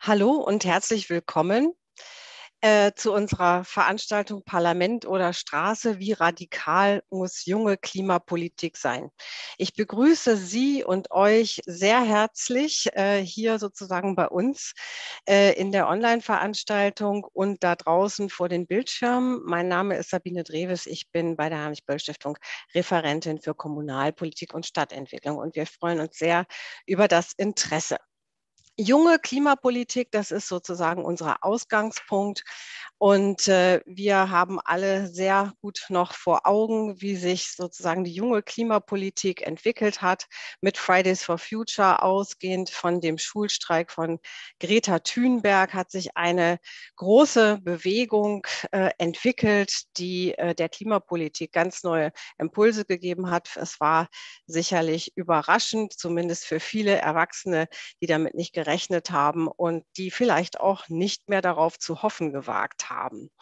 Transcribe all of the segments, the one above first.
Hallo und herzlich willkommen zu unserer Veranstaltung Parlament oder Straße. Wie radikal muss junge Klimapolitik sein? Ich begrüße Sie und euch sehr herzlich hier sozusagen bei uns in der Online-Veranstaltung und da draußen vor den Bildschirmen. Mein Name ist Sabine Drewes. Ich bin bei der Heinrich-Böll-Stiftung Referentin für Kommunalpolitik und Stadtentwicklung und wir freuen uns sehr über das Interesse. Junge Klimapolitik, das ist sozusagen unser Ausgangspunkt. Und wir haben alle sehr gut noch vor Augen, wie sich sozusagen die junge Klimapolitik entwickelt hat, mit Fridays for Future ausgehend von dem Schulstreik von Greta Thunberg hat sich eine große Bewegung entwickelt, die der Klimapolitik ganz neue Impulse gegeben hat. Es war sicherlich überraschend, zumindest für viele Erwachsene, die damit nicht gerechnet haben und die vielleicht auch nicht mehr darauf zu hoffen gewagt haben.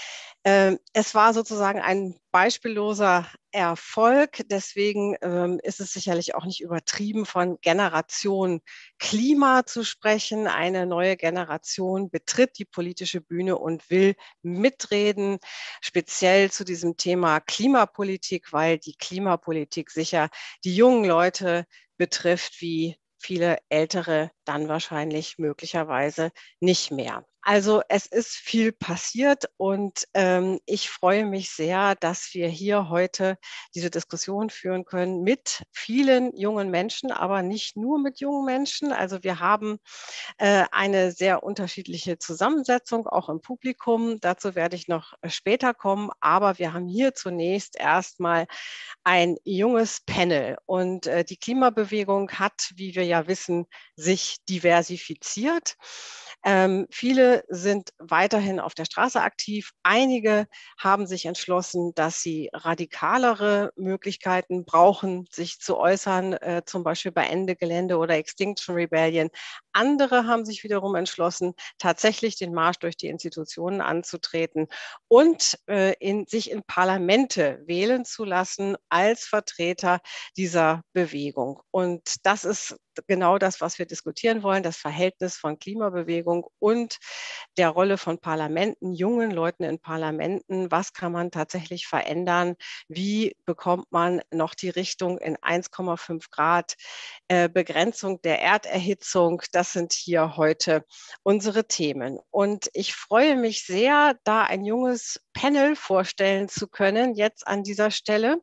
Es war sozusagen ein beispielloser Erfolg. Deswegen ist es sicherlich auch nicht übertrieben, von Generation Klima zu sprechen. Eine neue Generation betritt die politische Bühne und will mitreden, speziell zu diesem Thema Klimapolitik, weil die Klimapolitik sicher die jungen Leute betrifft, wie viele Ältere dann wahrscheinlich möglicherweise nicht mehr. Also es ist viel passiert und ich freue mich sehr, dass wir hier heute diese Diskussion führen können mit vielen jungen Menschen, aber nicht nur mit jungen Menschen. Also wir haben eine sehr unterschiedliche Zusammensetzung, auch im Publikum. Dazu werde ich noch später kommen, aber wir haben hier zunächst erstmal ein junges Panel. Und die Klimabewegung hat, wie wir ja wissen, sich diversifiziert. Viele sind weiterhin auf der Straße aktiv. Einige haben sich entschlossen, dass sie radikalere Möglichkeiten brauchen, sich zu äußern, zum Beispiel bei Ende Gelände oder Extinction Rebellion. Andere haben sich wiederum entschlossen, tatsächlich den Marsch durch die Institutionen anzutreten und sich in Parlamente wählen zu lassen als Vertreter dieser Bewegung. Und das ist genau das, was wir diskutieren wollen, das Verhältnis von Klimabewegung und der Rolle von Parlamenten, jungen Leuten in Parlamenten. Was kann man tatsächlich verändern? Wie bekommt man noch die Richtung in 1,5 Grad Begrenzung der Erderhitzung? Das sind hier heute unsere Themen. Und ich freue mich sehr, da ein junges Panel vorstellen zu können, jetzt an dieser Stelle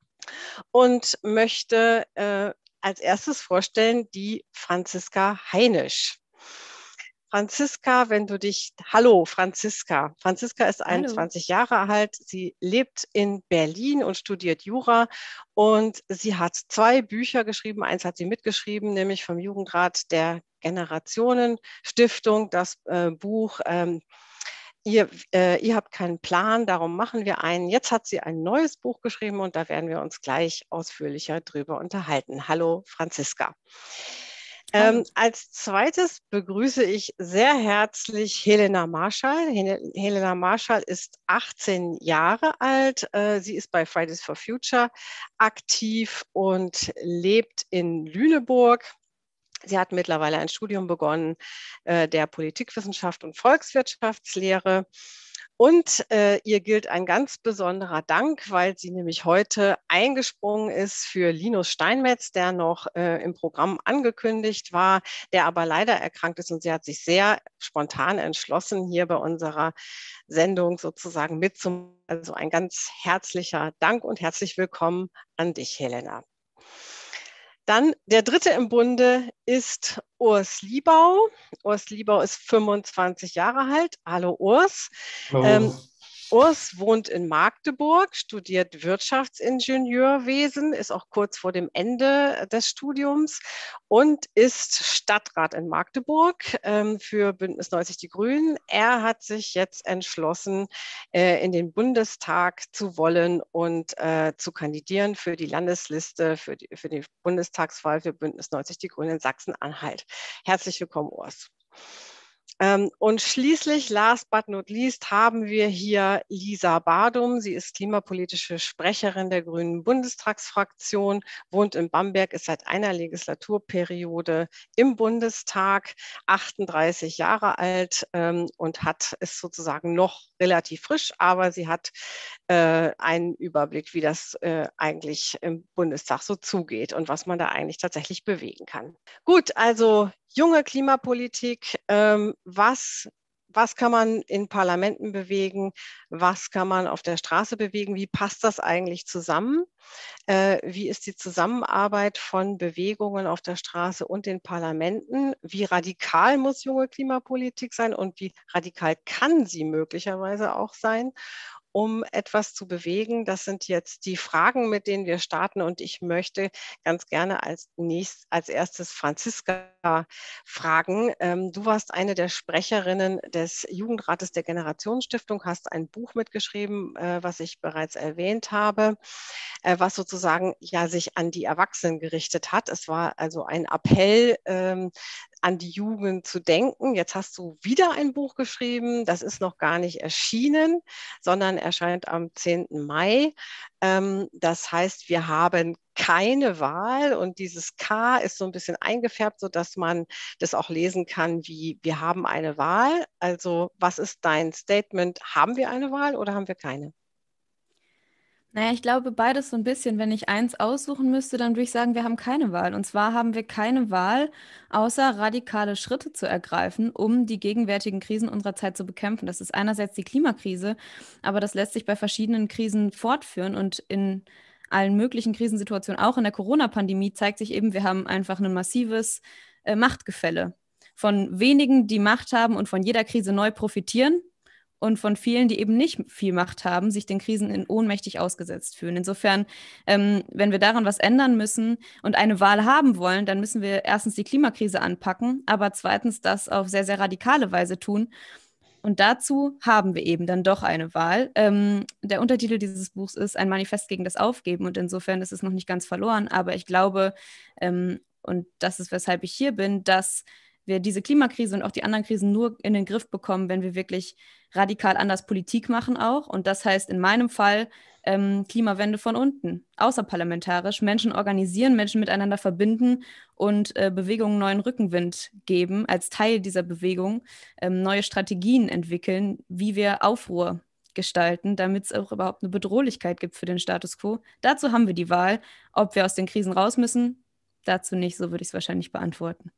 und möchte als erstes vorstellen die Franziska Heinisch. Franziska, wenn du dich, hallo Franziska. Franziska ist Hallo. 21 Jahre alt. Sie lebt in Berlin und studiert Jura und sie hat 2 Bücher geschrieben. Eins hat sie mitgeschrieben, nämlich vom Jugendrat der Generationen-Stiftung, das Buch ihr habt keinen Plan, darum machen wir einen. Jetzt hat sie ein neues Buch geschrieben und da werden wir uns gleich ausführlicher drüber unterhalten. Hallo Franziska. Hallo. Als zweites begrüße ich sehr herzlich Helena Marschall. Helena Marschall ist 18 Jahre alt. Sie ist bei Fridays for Future aktiv und lebt in Lüneburg. Sie hat mittlerweile ein Studium begonnen der Politikwissenschaft und Volkswirtschaftslehre. Und ihr gilt ein ganz besonderer Dank, weil sie nämlich heute eingesprungen ist für Linus Steinmetz, der noch im Programm angekündigt war, der aber leider erkrankt ist. Und sie hat sich sehr spontan entschlossen, hier bei unserer Sendung sozusagen mitzumachen. Also ein ganz herzlicher Dank und herzlich willkommen an dich, Helena. Dann der dritte im Bunde ist Urs Liebau. Urs Liebau ist 25 Jahre alt. Hallo Urs. Hallo. Urs wohnt in Magdeburg, studiert Wirtschaftsingenieurwesen, ist auch kurz vor dem Ende des Studiums und ist Stadtrat in Magdeburg für Bündnis 90 Die Grünen. Er hat sich jetzt entschlossen, in den Bundestag zu wollen und zu kandidieren für die Landesliste für die Bundestagswahl für Bündnis 90 Die Grünen in Sachsen-Anhalt. Herzlich willkommen, Urs. Und schließlich, last but not least, haben wir hier Lisa Badum. Sie ist klimapolitische Sprecherin der Grünen Bundestagsfraktion, wohnt in Bamberg, ist seit einer Legislaturperiode im Bundestag, 38 Jahre alt und ist sozusagen noch relativ frisch, aber sie hat einen Überblick, wie das eigentlich im Bundestag so zugeht und was man da eigentlich tatsächlich bewegen kann. Gut, also junge Klimapolitik, was kann man in Parlamenten bewegen, was kann man auf der Straße bewegen, wie passt das eigentlich zusammen? Wie ist die Zusammenarbeit von Bewegungen auf der Straße und den Parlamenten? Wie radikal muss junge Klimapolitik sein und wie radikal kann sie möglicherweise auch sein, um etwas zu bewegen? Das sind jetzt die Fragen, mit denen wir starten. Und ich möchte ganz gerne als erstes Franziska fragen. Du warst eine der Sprecherinnen des Jugendrates der Generationsstiftung, hast ein Buch mitgeschrieben, was ich bereits erwähnt habe, was sozusagen ja sich an die Erwachsenen gerichtet hat. Es war also ein Appell, an die Jugend zu denken. Jetzt hast du wieder ein Buch geschrieben. Das ist noch gar nicht erschienen, sondern erscheint am 10. Mai. Das heißt, wir haben keine Wahl und dieses K ist so ein bisschen eingefärbt, sodass man das auch lesen kann, wie wir haben eine Wahl. Also was ist dein Statement? Haben wir eine Wahl oder haben wir keine? Naja, ich glaube beides so ein bisschen. Wenn ich eins aussuchen müsste, dann würde ich sagen, wir haben keine Wahl. Und zwar haben wir keine Wahl, außer radikale Schritte zu ergreifen, um die gegenwärtigen Krisen unserer Zeit zu bekämpfen. Das ist einerseits die Klimakrise, aber das lässt sich bei verschiedenen Krisen fortführen und in allen möglichen Krisensituationen, auch in der Corona-Pandemie, zeigt sich eben, wir haben einfach ein massives Machtgefälle von wenigen, die Macht haben und von jeder Krise neu profitieren und von vielen, die eben nicht viel Macht haben, sich den Krisen in ohnmächtig ausgesetzt fühlen. Insofern, wenn wir daran was ändern müssen und eine Wahl haben wollen, dann müssen wir erstens die Klimakrise anpacken, aber zweitens das auf sehr, sehr radikale Weise tun. Und dazu haben wir eben dann doch eine Wahl. Der Untertitel dieses Buchs ist Ein Manifest gegen das Aufgeben und insofern ist es noch nicht ganz verloren, aber ich glaube, und das ist, weshalb ich hier bin, dass wir diese Klimakrise und auch die anderen Krisen nur in den Griff bekommen, wenn wir wirklich radikal anders Politik machen auch. Und das heißt in meinem Fall Klimawende von unten, außerparlamentarisch, Menschen organisieren, Menschen miteinander verbinden und Bewegungen neuen Rückenwind geben, als Teil dieser Bewegung neue Strategien entwickeln, wie wir Aufruhr gestalten, damit es auch überhaupt eine Bedrohlichkeit gibt für den Status quo. Dazu haben wir die Wahl. Ob wir aus den Krisen raus müssen, dazu nicht, so würde ich es wahrscheinlich beantworten.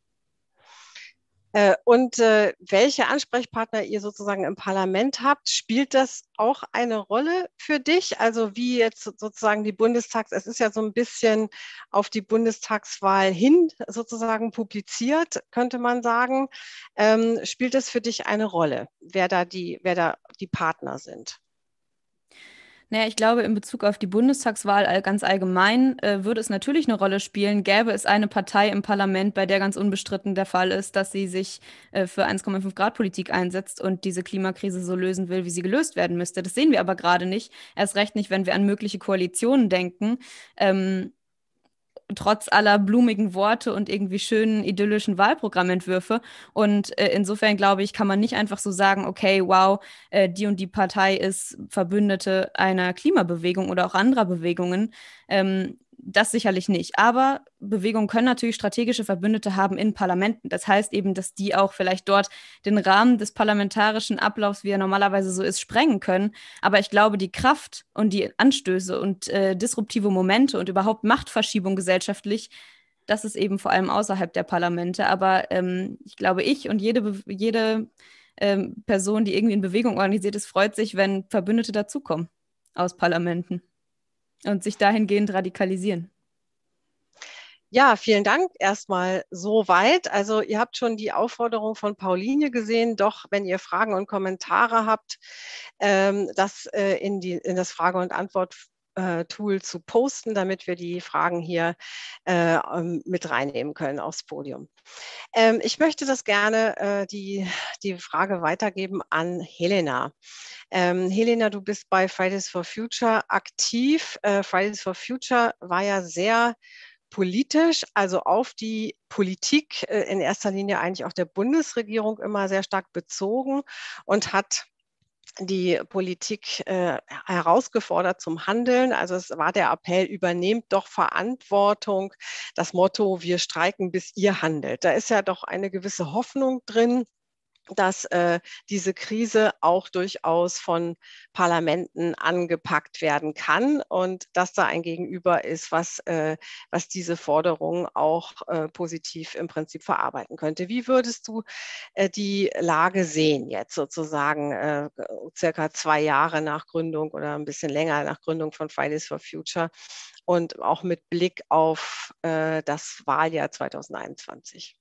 Und welche Ansprechpartner ihr sozusagen im Parlament habt, spielt das auch eine Rolle für dich? Also wie jetzt sozusagen es ist ja so ein bisschen auf die Bundestagswahl hin sozusagen publiziert, könnte man sagen. Spielt es für dich eine Rolle, wer da die Partner sind? Naja, ich glaube, in Bezug auf die Bundestagswahl ganz allgemein würde es natürlich eine Rolle spielen, gäbe es eine Partei im Parlament, bei der ganz unbestritten der Fall ist, dass sie sich für 1,5 Grad Politik einsetzt und diese Klimakrise so lösen will, wie sie gelöst werden müsste. Das sehen wir aber gerade nicht. Erst recht nicht, wenn wir an mögliche Koalitionen denken. Trotz aller blumigen Worte und irgendwie schönen idyllischen Wahlprogrammentwürfe. Und insofern glaube ich, kann man nicht einfach so sagen, okay, wow, die und die Partei ist Verbündete einer Klimabewegung oder auch anderer Bewegungen. Das sicherlich nicht. Aber Bewegungen können natürlich strategische Verbündete haben in Parlamenten. Das heißt eben, dass die auch vielleicht dort den Rahmen des parlamentarischen Ablaufs, wie er normalerweise so ist, sprengen können. Aber ich glaube, die Kraft und die Anstöße und disruptive Momente und überhaupt Machtverschiebung gesellschaftlich, das ist eben vor allem außerhalb der Parlamente. Aber ich glaube, ich und jede Person, die irgendwie in Bewegung organisiert ist, freut sich, wenn Verbündete dazukommen aus Parlamenten und sich dahingehend radikalisieren. Ja, vielen Dank erstmal soweit. Also ihr habt schon die Aufforderung von Pauline gesehen, doch wenn ihr Fragen und Kommentare habt, das in das Frage- und Antwort-Tool zu posten, damit wir die Fragen hier mit reinnehmen können aufs Podium. Ich möchte das gerne die Frage weitergeben an Helena. Helena, du bist bei Fridays for Future aktiv. Fridays for Future war ja sehr politisch, also auf die Politik in erster Linie eigentlich auch der Bundesregierung immer sehr stark bezogen und hat die Politik herausgefordert zum Handeln. Also es war der Appell, übernehmt doch Verantwortung. Das Motto, wir streiken, bis ihr handelt. Da ist ja doch eine gewisse Hoffnung drin, dass diese Krise auch durchaus von Parlamenten angepackt werden kann und dass da ein Gegenüber ist, was diese Forderungen auch positiv im Prinzip verarbeiten könnte. Wie würdest du die Lage sehen jetzt sozusagen circa 2 Jahre nach Gründung oder ein bisschen länger nach Gründung von Fridays for Future und auch mit Blick auf das Wahljahr 2021?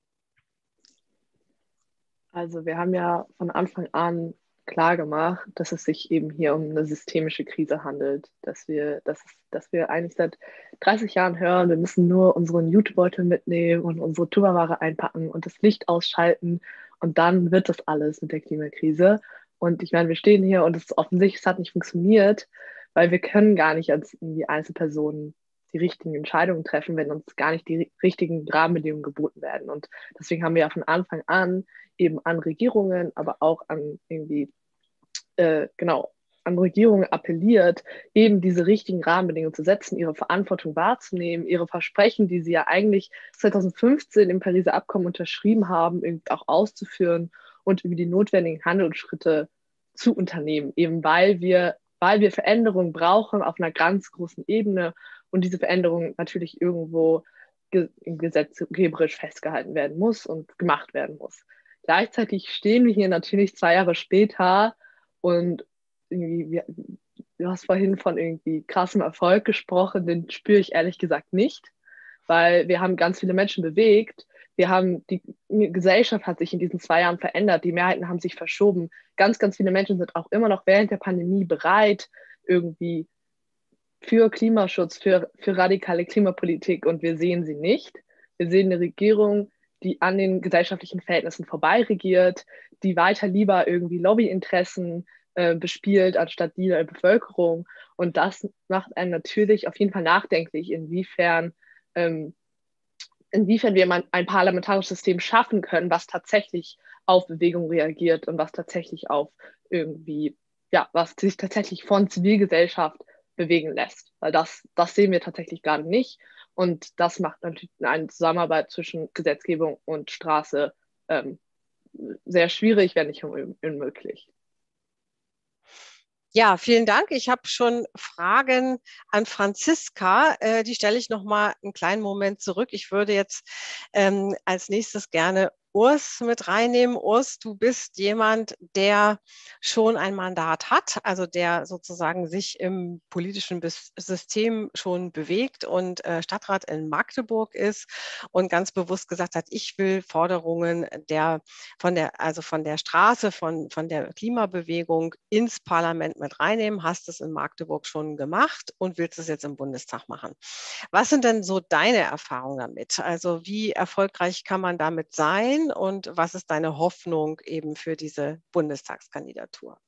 Also wir haben ja von Anfang an klar gemacht, dass es sich eben hier um eine systemische Krise handelt, dass wir eigentlich seit 30 Jahren hören, wir müssen nur unseren Jutebeutel mitnehmen und unsere Tupperware einpacken und das Licht ausschalten und dann wird das alles mit der Klimakrise. Und ich meine, wir stehen hier und es ist offensichtlich, es hat nicht funktioniert, weil wir können gar nicht als irgendwie Einzelpersonen die richtigen Entscheidungen treffen, wenn uns gar nicht die richtigen Rahmenbedingungen geboten werden. Und deswegen haben wir ja von Anfang an eben an Regierungen, aber auch an irgendwie, genau, an Regierungen appelliert, eben diese richtigen Rahmenbedingungen zu setzen, ihre Verantwortung wahrzunehmen, ihre Versprechen, die sie ja eigentlich 2015 im Pariser Abkommen unterschrieben haben, irgendwie auch auszuführen und über die notwendigen Handlungsschritte zu unternehmen, eben weil wir Veränderungen brauchen auf einer ganz großen Ebene und diese Veränderung natürlich irgendwo gesetzgeberisch festgehalten werden muss und gemacht werden muss. Gleichzeitig stehen wir hier natürlich 2 Jahre später und irgendwie, du hast vorhin von irgendwie krassem Erfolg gesprochen, den spüre ich ehrlich gesagt nicht, weil wir haben ganz viele Menschen bewegt. Die Gesellschaft hat sich in diesen 2 Jahren verändert, die Mehrheiten haben sich verschoben. Ganz, ganz viele Menschen sind auch immer noch während der Pandemie bereit, irgendwie für Klimaschutz, für radikale Klimapolitik und wir sehen sie nicht. Wir sehen eine Regierung, die an den gesellschaftlichen Verhältnissen vorbei regiert, die weiter lieber irgendwie Lobbyinteressen bespielt, anstatt die der Bevölkerung. Und das macht einen natürlich auf jeden Fall nachdenklich, inwiefern wir ein parlamentarisches System schaffen können, was tatsächlich auf Bewegung reagiert und was tatsächlich auf irgendwie, ja, was sich tatsächlich von Zivilgesellschaft bewegen lässt. Weil das sehen wir tatsächlich gerade nicht. Und das macht natürlich eine Zusammenarbeit zwischen Gesetzgebung und Straße sehr schwierig, wenn nicht unmöglich. Ja, vielen Dank. Ich habe schon Fragen an Franziska. Die stelle ich noch mal einen kleinen Moment zurück. Ich würde jetzt als nächstes gerne Urs mit reinnehmen. Urs, du bist jemand, der schon ein Mandat hat, also der sozusagen sich im politischen System schon bewegt und Stadtrat in Magdeburg ist und ganz bewusst gesagt hat, ich will Forderungen von der Straße, von der Klimabewegung ins Parlament mit reinnehmen. Hast es in Magdeburg schon gemacht und willst es jetzt im Bundestag machen. Was sind denn so deine Erfahrungen damit? Also wie erfolgreich kann man damit sein und was ist deine Hoffnung eben für diese Bundestagskandidatur?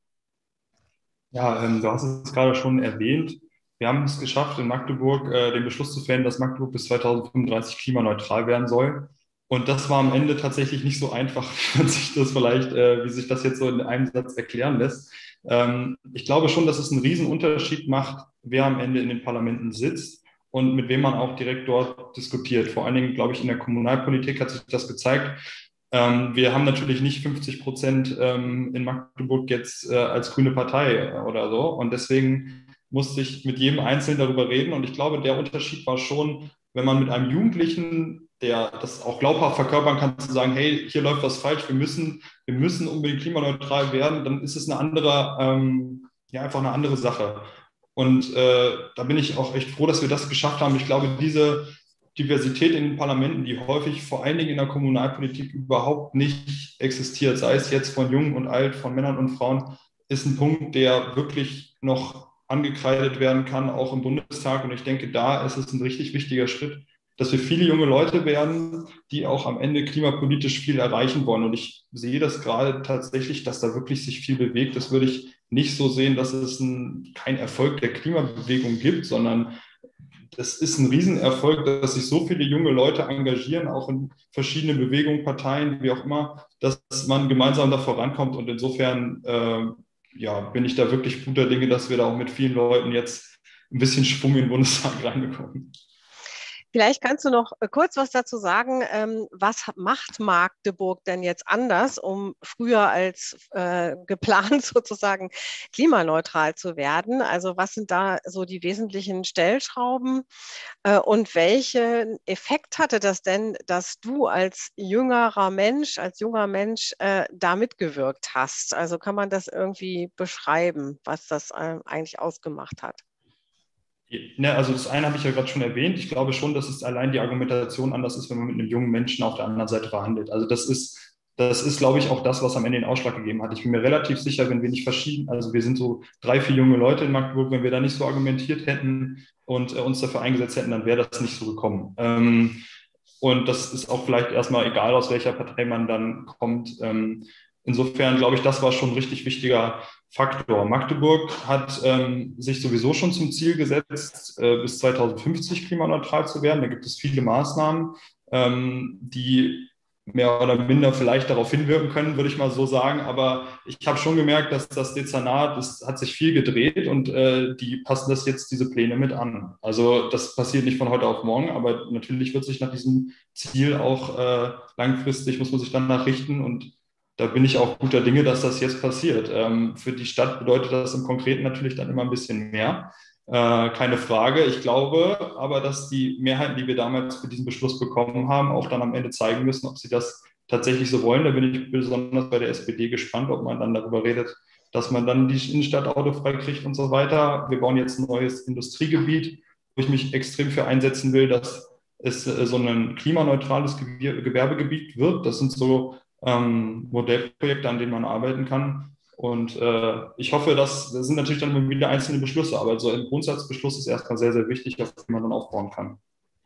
Ja, du hast es gerade schon erwähnt. Wir haben es geschafft, in Magdeburg den Beschluss zu fällen, dass Magdeburg bis 2035 klimaneutral werden soll. Und das war am Ende tatsächlich nicht so einfach, wie sich das jetzt so in einem Satz erklären lässt. Ich glaube schon, dass es einen riesen Unterschied macht, wer am Ende in den Parlamenten sitzt und mit wem man auch direkt dort diskutiert. Vor allen Dingen, glaube ich, in der Kommunalpolitik hat sich das gezeigt. Wir haben natürlich nicht 50% in Magdeburg jetzt als grüne Partei oder so. Und deswegen musste ich mit jedem Einzelnen darüber reden. Und ich glaube, der Unterschied war schon, wenn man mit einem Jugendlichen, der das auch glaubhaft verkörpern kann, zu sagen, hey, hier läuft was falsch, wir müssen unbedingt klimaneutral werden, dann ist es einfach eine andere Sache. Und da bin ich auch echt froh, dass wir das geschafft haben. Ich glaube, diese Diversität in den Parlamenten, die häufig vor allen Dingen in der Kommunalpolitik überhaupt nicht existiert, sei es jetzt von Jung und Alt, von Männern und Frauen, ist ein Punkt, der wirklich noch angekreidet werden kann, auch im Bundestag. Und ich denke, da ist es ein richtig wichtiger Schritt, dass wir viele junge Leute werden, die auch am Ende klimapolitisch viel erreichen wollen. Und ich sehe das gerade tatsächlich, dass da wirklich sich viel bewegt. Das würde ich nicht so sehen, dass es keinen Erfolg der Klimabewegung gibt, sondern das ist ein Riesenerfolg, dass sich so viele junge Leute engagieren, auch in verschiedenen Bewegungen, Parteien, wie auch immer, dass man gemeinsam da vorankommt. Und insofern bin ich da wirklich guter Dinge, dass wir da auch mit vielen Leuten jetzt ein bisschen Schwung in den Bundestag reinbekommen. Vielleicht kannst du noch kurz was dazu sagen. Was macht Magdeburg denn jetzt anders, um früher als geplant sozusagen klimaneutral zu werden? Also was sind da so die wesentlichen Stellschrauben? Und welchen Effekt hatte das denn, dass du als junger Mensch da mitgewirkt hast? Also kann man das irgendwie beschreiben, was das eigentlich ausgemacht hat? Ne, also das eine habe ich ja gerade schon erwähnt. Ich glaube schon, dass es allein die Argumentation anders ist, wenn man mit einem jungen Menschen auf der anderen Seite verhandelt. Also das ist, glaube ich, auch das, was am Ende den Ausschlag gegeben hat. Ich bin mir relativ sicher, wenn wir nicht also wir sind so 3, 4 junge Leute in Magdeburg, wenn wir da nicht so argumentiert hätten und uns dafür eingesetzt hätten, dann wäre das nicht so gekommen. Und das ist auch vielleicht erstmal egal, aus welcher Partei man dann kommt. Insofern glaube ich, das war schon ein richtig wichtiger Faktor. Magdeburg hat sich sowieso schon zum Ziel gesetzt, bis 2050 klimaneutral zu werden. Da gibt es viele Maßnahmen, die mehr oder minder vielleicht darauf hinwirken können, würde ich mal so sagen. Aber ich habe schon gemerkt, dass das Dezernat, hat sich viel gedreht und die passen das jetzt, diese Pläne mit an. Also das passiert nicht von heute auf morgen, aber natürlich wird sich nach diesem Ziel auch langfristig, muss man sich danach richten, und da bin ich auch guter Dinge, dass das jetzt passiert. Für die Stadt bedeutet das im Konkreten natürlich dann immer ein bisschen mehr. Keine Frage. Ich glaube aber, dass die Mehrheiten, die wir damals für diesen Beschluss bekommen haben, auch dann am Ende zeigen müssen, ob sie das tatsächlich so wollen. Da bin ich besonders bei der SPD gespannt, ob man dann darüber redet, dass man dann die Innenstadt autofrei kriegt und so weiter. Wir bauen jetzt ein neues Industriegebiet, wo ich mich extrem für einsetzen will, dass es so ein klimaneutrales Gewerbegebiet wird. Das sind so Modellprojekte, an denen man arbeiten kann. Und ich hoffe, das sind natürlich dann immer wieder einzelne Beschlüsse, aber so ein Grundsatzbeschluss ist erstmal sehr, sehr wichtig, auf den man dann aufbauen kann.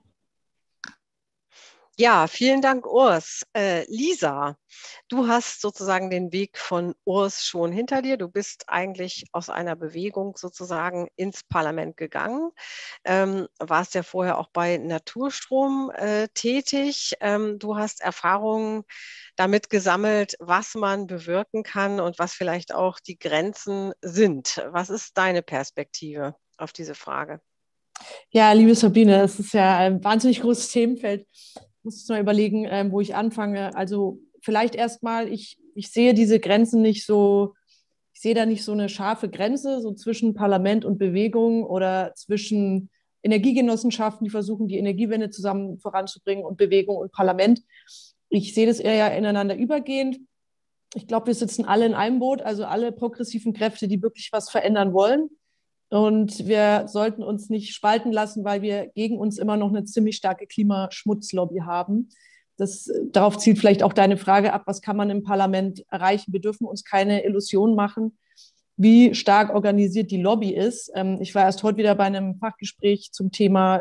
Ja, vielen Dank, Urs. Lisa, du hast sozusagen den Weg von Urs schon hinter dir. Du bist eigentlich aus einer Bewegung sozusagen ins Parlament gegangen. Warst ja vorher auch bei Naturstrom tätig. Du hast Erfahrungen damit gesammelt, was man bewirken kann und was vielleicht auch die Grenzen sind. Was ist deine Perspektive auf diese Frage? Ja, liebe Sabine, es ist ja ein wahnsinnig großes Themenfeld. Ich muss jetzt mal überlegen, wo ich anfange. Also vielleicht erstmal, ich sehe diese Grenzen nicht so, ich sehe da nicht so eine scharfe Grenze, so zwischen Parlament und Bewegung oder zwischen Energiegenossenschaften, die versuchen, die Energiewende zusammen voranzubringen, und Bewegung und Parlament. Ich sehe das eher ja ineinander übergehend. Ich glaube, wir sitzen alle in einem Boot, also alle progressiven Kräfte, die wirklich was verändern wollen. Und wir sollten uns nicht spalten lassen, weil wir gegen uns immer noch eine ziemlich starke Klimaschmutzlobby haben. Darauf zielt vielleicht auch deine Frage ab, was kann man im Parlament erreichen? Wir dürfen uns keine Illusion machen, wie stark organisiert die Lobby ist. Ich war erst heute wieder bei einem Fachgespräch zum Thema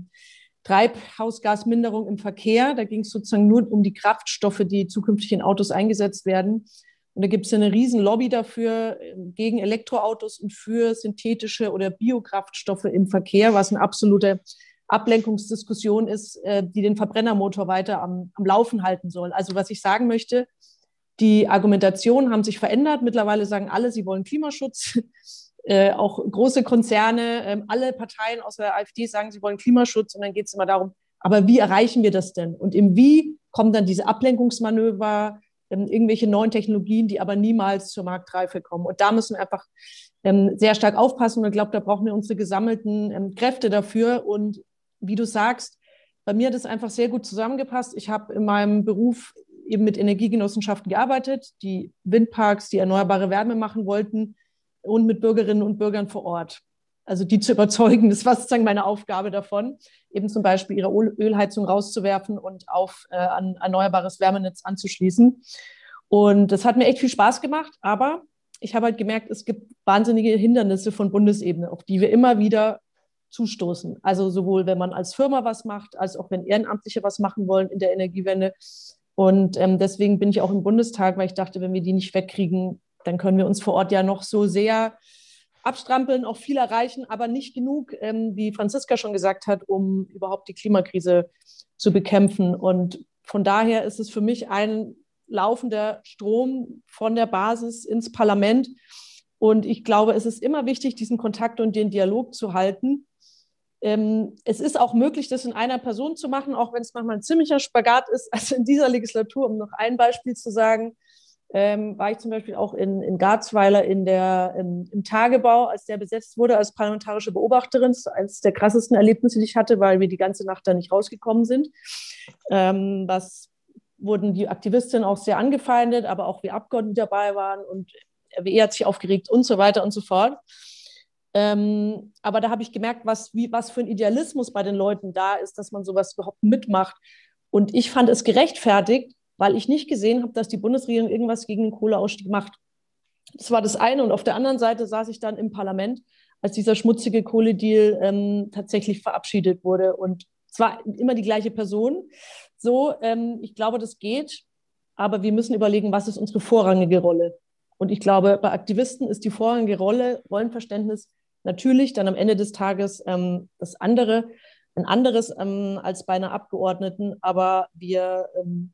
Treibhausgasminderung im Verkehr. Da ging es sozusagen nur um die Kraftstoffe, die zukünftig in Autos eingesetzt werden. Und da gibt es eine riesen Lobby dafür, gegen Elektroautos und für synthetische oder Biokraftstoffe im Verkehr, was eine absolute Ablenkungsdiskussion ist, die den Verbrennermotor weiter am Laufen halten soll. Also was ich sagen möchte, die Argumentationen haben sich verändert. Mittlerweile sagen alle, sie wollen Klimaschutz. Auch große Konzerne, alle Parteien außer der AfD sagen, sie wollen Klimaschutz. Und dann geht es immer darum, aber wie erreichen wir das denn? Und im Wie kommen dann diese Ablenkungsmanöver, irgendwelche neuen Technologien, die aber niemals zur Marktreife kommen. Und da müssen wir einfach sehr stark aufpassen. Und ich glaube, da brauchen wir unsere gesammelten Kräfte dafür. Und wie du sagst, bei mir hat es einfach sehr gut zusammengepasst. Ich habe in meinem Beruf eben mit Energiegenossenschaften gearbeitet, die Windparks, die erneuerbare Wärme machen wollten, und mit Bürgerinnen und Bürgern vor Ort. Also die zu überzeugen, das war sozusagen meine Aufgabe davon, eben zum Beispiel ihre Ölheizung rauszuwerfen und an erneuerbares Wärmenetz anzuschließen. Und das hat mir echt viel Spaß gemacht, aber ich habe halt gemerkt, es gibt wahnsinnige Hindernisse von Bundesebene, auf die wir immer wieder zustoßen. Also sowohl, wenn man als Firma was macht, als auch wenn Ehrenamtliche was machen wollen in der Energiewende. Und deswegen bin ich auch im Bundestag, weil ich dachte, wenn wir die nicht wegkriegen, dann können wir uns vor Ort ja noch so sehr abstrampeln, auch viel erreichen, aber nicht genug, wie Franziska schon gesagt hat, um überhaupt die Klimakrise zu bekämpfen. Und von daher ist es für mich ein laufender Strom von der Basis ins Parlament. Und ich glaube, es ist immer wichtig, diesen Kontakt und den Dialog zu halten. Es ist auch möglich, das in einer Person zu machen, auch wenn es manchmal ein ziemlicher Spagat ist. Also in dieser Legislatur, um noch ein Beispiel zu sagen, war ich zum Beispiel auch in Garzweiler im Tagebau, als der besetzt wurde als parlamentarische Beobachterin. Das ist eines der krassesten Erlebnisse, die ich hatte, weil wir die ganze Nacht da nicht rausgekommen sind. Das wurden die Aktivistinnen auch sehr angefeindet, aber auch wir Abgeordnete, die dabei waren, und RWE hat sich aufgeregt und so weiter und so fort. Aber da habe ich gemerkt, was für ein Idealismus bei den Leuten da ist, dass man sowas überhaupt mitmacht. Und ich fand es gerechtfertigt, weil ich nicht gesehen habe, dass die Bundesregierung irgendwas gegen den Kohleausstieg macht. Das war das eine. Und auf der anderen Seite saß ich dann im Parlament, als dieser schmutzige Kohledeal tatsächlich verabschiedet wurde. Und es war immer die gleiche Person. So, ich glaube, das geht. Aber wir müssen überlegen, was ist unsere vorrangige Rolle? Und ich glaube, bei Aktivisten ist die vorrangige Rolle, Rollenverständnis, natürlich dann am Ende des Tages ein anderes als bei einer Abgeordneten. Aber wir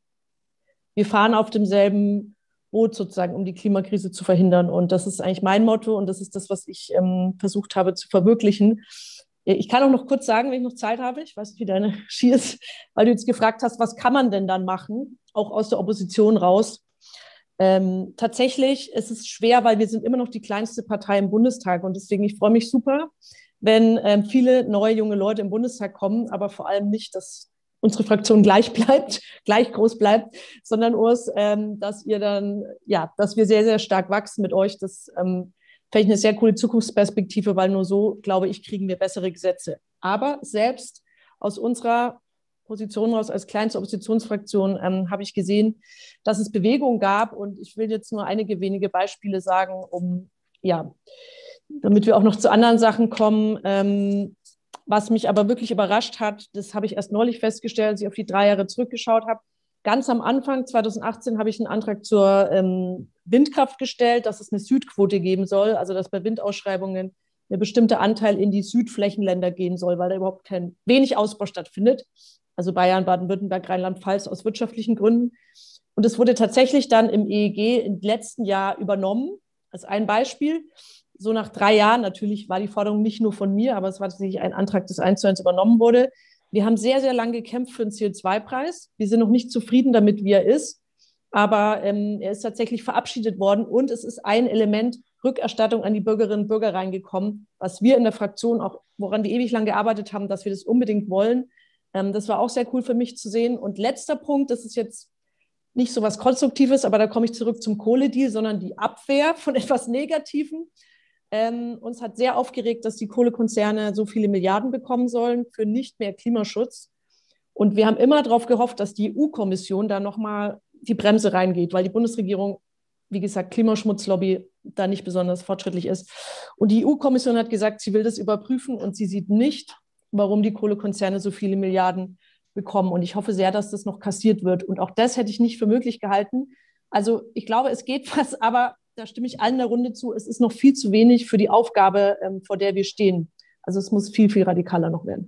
fahren auf demselben Boot sozusagen, um die Klimakrise zu verhindern. Und das ist eigentlich mein Motto und das ist das, was ich versucht habe zu verwirklichen. Ich kann auch noch kurz sagen, wenn ich noch Zeit habe, ich weiß nicht, wie deine Regie ist, weil du jetzt gefragt hast, was kann man denn dann machen, auch aus der Opposition raus. Tatsächlich ist es schwer, weil wir sind immer noch die kleinste Partei im Bundestag und deswegen, ich freue mich super, wenn viele neue junge Leute im Bundestag kommen, aber vor allem nicht, dass unsere Fraktion gleich bleibt, gleich groß bleibt, sondern Urs, dass ihr dann, ja, dass wir sehr, sehr stark wachsen mit euch. Das fände ich eine sehr coole Zukunftsperspektive, weil nur so, glaube ich, kriegen wir bessere Gesetze. Aber selbst aus unserer Position raus als kleinste Oppositionsfraktion habe ich gesehen, dass es Bewegung gab und ich will jetzt nur einige wenige Beispiele sagen, damit wir auch noch zu anderen Sachen kommen. Was mich aber wirklich überrascht hat, das habe ich erst neulich festgestellt, als ich auf die 3 Jahre zurückgeschaut habe. Ganz am Anfang, 2018, habe ich einen Antrag zur Windkraft gestellt, dass es eine Südquote geben soll, also dass bei Windausschreibungen ein bestimmter Anteil in die Südflächenländer gehen soll, weil da überhaupt wenig Ausbau stattfindet. Also Bayern, Baden-Württemberg, Rheinland-Pfalz aus wirtschaftlichen Gründen. Und es wurde tatsächlich dann im EEG im letzten Jahr übernommen, als ein Beispiel. So nach 3 Jahren, natürlich war die Forderung nicht nur von mir, aber es war tatsächlich ein Antrag, das 1:1 übernommen wurde. Wir haben sehr, sehr lange gekämpft für den CO2-Preis. Wir sind noch nicht zufrieden damit, wie er ist, aber er ist tatsächlich verabschiedet worden und es ist ein Element Rückerstattung an die Bürgerinnen und Bürger reingekommen, was wir in der Fraktion auch, woran wir ewig lang gearbeitet haben, dass wir das unbedingt wollen. Das war auch sehr cool für mich zu sehen. Und letzter Punkt, das ist jetzt nicht so was Konstruktives, aber da komme ich zurück zum Kohledeal, sondern die Abwehr von etwas Negativem. Uns hat sehr aufgeregt, dass die Kohlekonzerne so viele Milliarden bekommen sollen für nicht mehr Klimaschutz. Und wir haben immer darauf gehofft, dass die EU-Kommission da nochmal die Bremse reingeht, weil die Bundesregierung, wie gesagt, Klimaschmutzlobby da nicht besonders fortschrittlich ist. Und die EU-Kommission hat gesagt, sie will das überprüfen und sie sieht nicht, warum die Kohlekonzerne so viele Milliarden bekommen. Und ich hoffe sehr, dass das noch kassiert wird. Und auch das hätte ich nicht für möglich gehalten. Also ich glaube, es geht was, aber da stimme ich allen in der Runde zu, es ist noch viel zu wenig für die Aufgabe, vor der wir stehen. Also es muss viel, viel radikaler noch werden.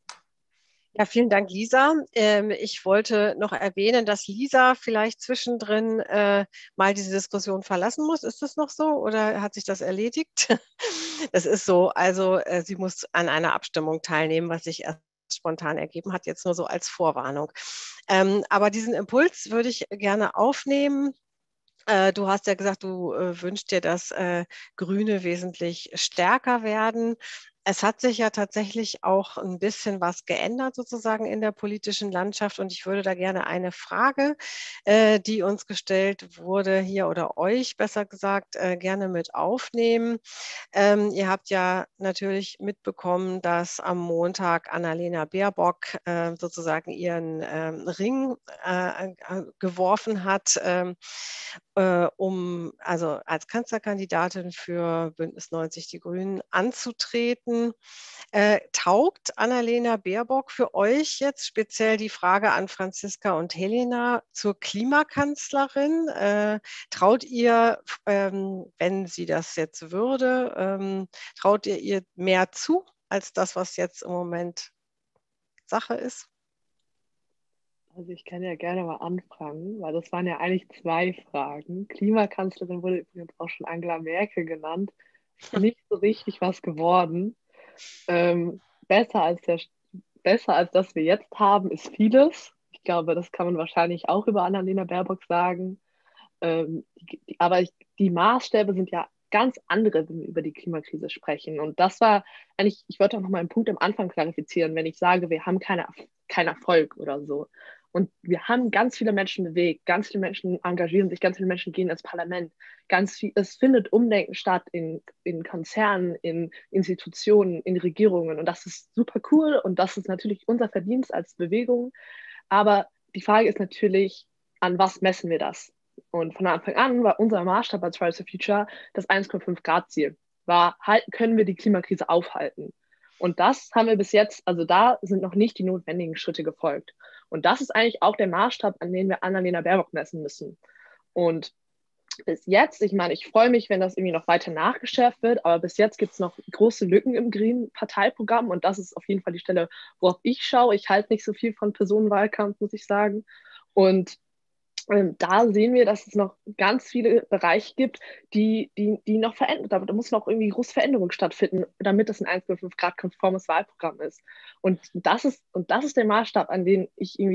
Ja, vielen Dank, Lisa. Ich wollte noch erwähnen, dass Lisa vielleicht zwischendrin mal diese Diskussion verlassen muss. Ist das noch so oder hat sich das erledigt? Das ist so. Also sie muss an einer Abstimmung teilnehmen, was sich erst spontan ergeben hat, jetzt nur so als Vorwarnung. Aber diesen Impuls würde ich gerne aufnehmen. Du hast ja gesagt, du wünschst dir, dass Grüne wesentlich stärker werden. Es hat sich ja tatsächlich auch ein bisschen was geändert sozusagen in der politischen Landschaft und ich würde da gerne eine Frage, die uns gestellt wurde hier oder euch besser gesagt, gerne mit aufnehmen. Ihr habt ja natürlich mitbekommen, dass am Montag Annalena Baerbock sozusagen ihren Ring geworfen hat, um also als Kanzlerkandidatin für Bündnis 90 Die Grünen anzutreten. werden. Taugt Annalena Baerbock für euch jetzt speziell, die Frage an Franziska und Helena, zur Klimakanzlerin? Traut ihr, wenn sie das jetzt würde, traut ihr ihr mehr zu als das, was jetzt im Moment Sache ist? Also ich kann ja gerne mal anfangen, weil das waren ja eigentlich zwei Fragen. Klimakanzlerin wurde übrigens auch schon Angela Merkel genannt. Ist nicht so richtig was geworden. Ähm, besser als besser als das wir jetzt haben, ist vieles. Ich glaube, das kann man wahrscheinlich auch über Annalena Baerbock sagen. Aber die Maßstäbe sind ja ganz andere, wenn wir über die Klimakrise sprechen. Und das war eigentlich, ich wollte auch noch mal einen Punkt am Anfang klarifizieren, wenn ich sage, wir haben keinen Erfolg oder so. Und wir haben ganz viele Menschen bewegt, ganz viele Menschen engagieren sich, ganz viele Menschen gehen ins Parlament. Es findet Umdenken statt in Konzernen, in Institutionen, in Regierungen. Und das ist super cool und das ist natürlich unser Verdienst als Bewegung. Aber die Frage ist natürlich, an was messen wir das? Und von Anfang an war unser Maßstab als Fridays for Future das 1,5 Grad Ziel. Können wir die Klimakrise aufhalten? Und das haben wir bis jetzt, also da sind noch nicht die notwendigen Schritte gefolgt. Und das ist eigentlich auch der Maßstab, an den wir Annalena Baerbock messen müssen. Und bis jetzt, ich meine, ich freue mich, wenn das irgendwie noch weiter nachgeschärft wird, aber bis jetzt gibt es noch große Lücken im grünen Parteiprogramm und das ist auf jeden Fall die Stelle, worauf ich schaue. Ich halte nicht so viel von Personenwahlkampf, muss ich sagen. Und da sehen wir, dass es noch ganz viele Bereiche gibt, die noch verändert. Da muss noch irgendwie große Veränderung stattfinden, damit es ein 1,5 Grad konformes Wahlprogramm ist. Und das ist der Maßstab, an den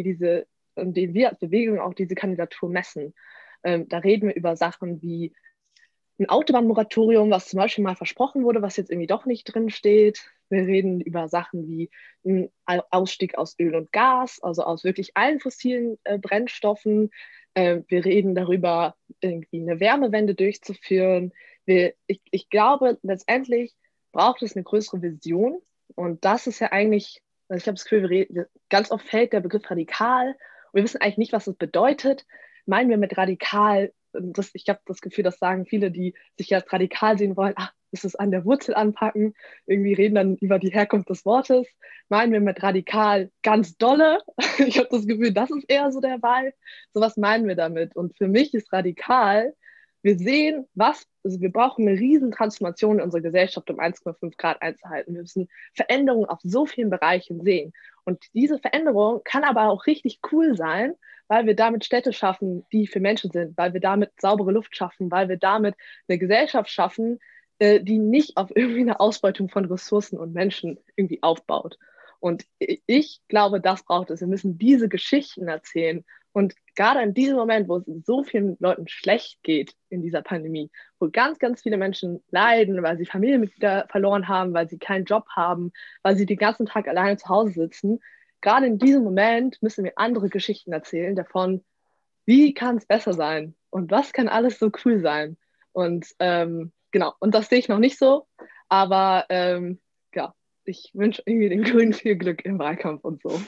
an den wir als Bewegung auch diese Kandidatur messen. Da reden wir über Sachen wie ein Autobahnmoratorium, was zum Beispiel mal versprochen wurde, was jetzt irgendwie doch nicht drin steht. Wir reden über Sachen wie ein Ausstieg aus Öl und Gas, also aus wirklich allen fossilen Brennstoffen. Wir reden darüber, irgendwie eine Wärmewende durchzuführen. Ich glaube, letztendlich braucht es eine größere Vision. Und das ist ja eigentlich, also ich habe das Gefühl, ganz oft fällt der Begriff radikal. Und wir wissen eigentlich nicht, was das bedeutet. Meinen wir mit radikal, ich habe das Gefühl, das sagen viele, die sich als radikal sehen wollen, das ist an der Wurzel anpacken, irgendwie reden dann über die Herkunft des Wortes. Meinen wir mit radikal ganz dolle? Ich habe das Gefühl, das ist eher so der Wahl. So was meinen wir damit. Und für mich ist radikal, wir sehen, also wir brauchen eine riesen Transformation in unserer Gesellschaft, um 1,5 Grad einzuhalten. Wir müssen Veränderungen auf so vielen Bereichen sehen. Und diese Veränderung kann aber auch richtig cool sein, weil wir damit Städte schaffen, die für Menschen sind, weil wir damit saubere Luft schaffen, weil wir damit eine Gesellschaft schaffen, die nicht auf irgendwie eine Ausbeutung von Ressourcen und Menschen irgendwie aufbaut. Und ich glaube, das braucht es. Wir müssen diese Geschichten erzählen. Und gerade in diesem Moment, wo es so vielen Leuten schlecht geht in dieser Pandemie, wo ganz, ganz viele Menschen leiden, weil sie Familienmitglieder verloren haben, weil sie keinen Job haben, weil sie den ganzen Tag alleine zu Hause sitzen, gerade in diesem Moment müssen wir andere Geschichten erzählen davon, wie kann es besser sein und was kann alles so cool sein. Und genau, und das sehe ich noch nicht so, aber ja, ich wünsche irgendwie den Grünen viel Glück im Wahlkampf und so.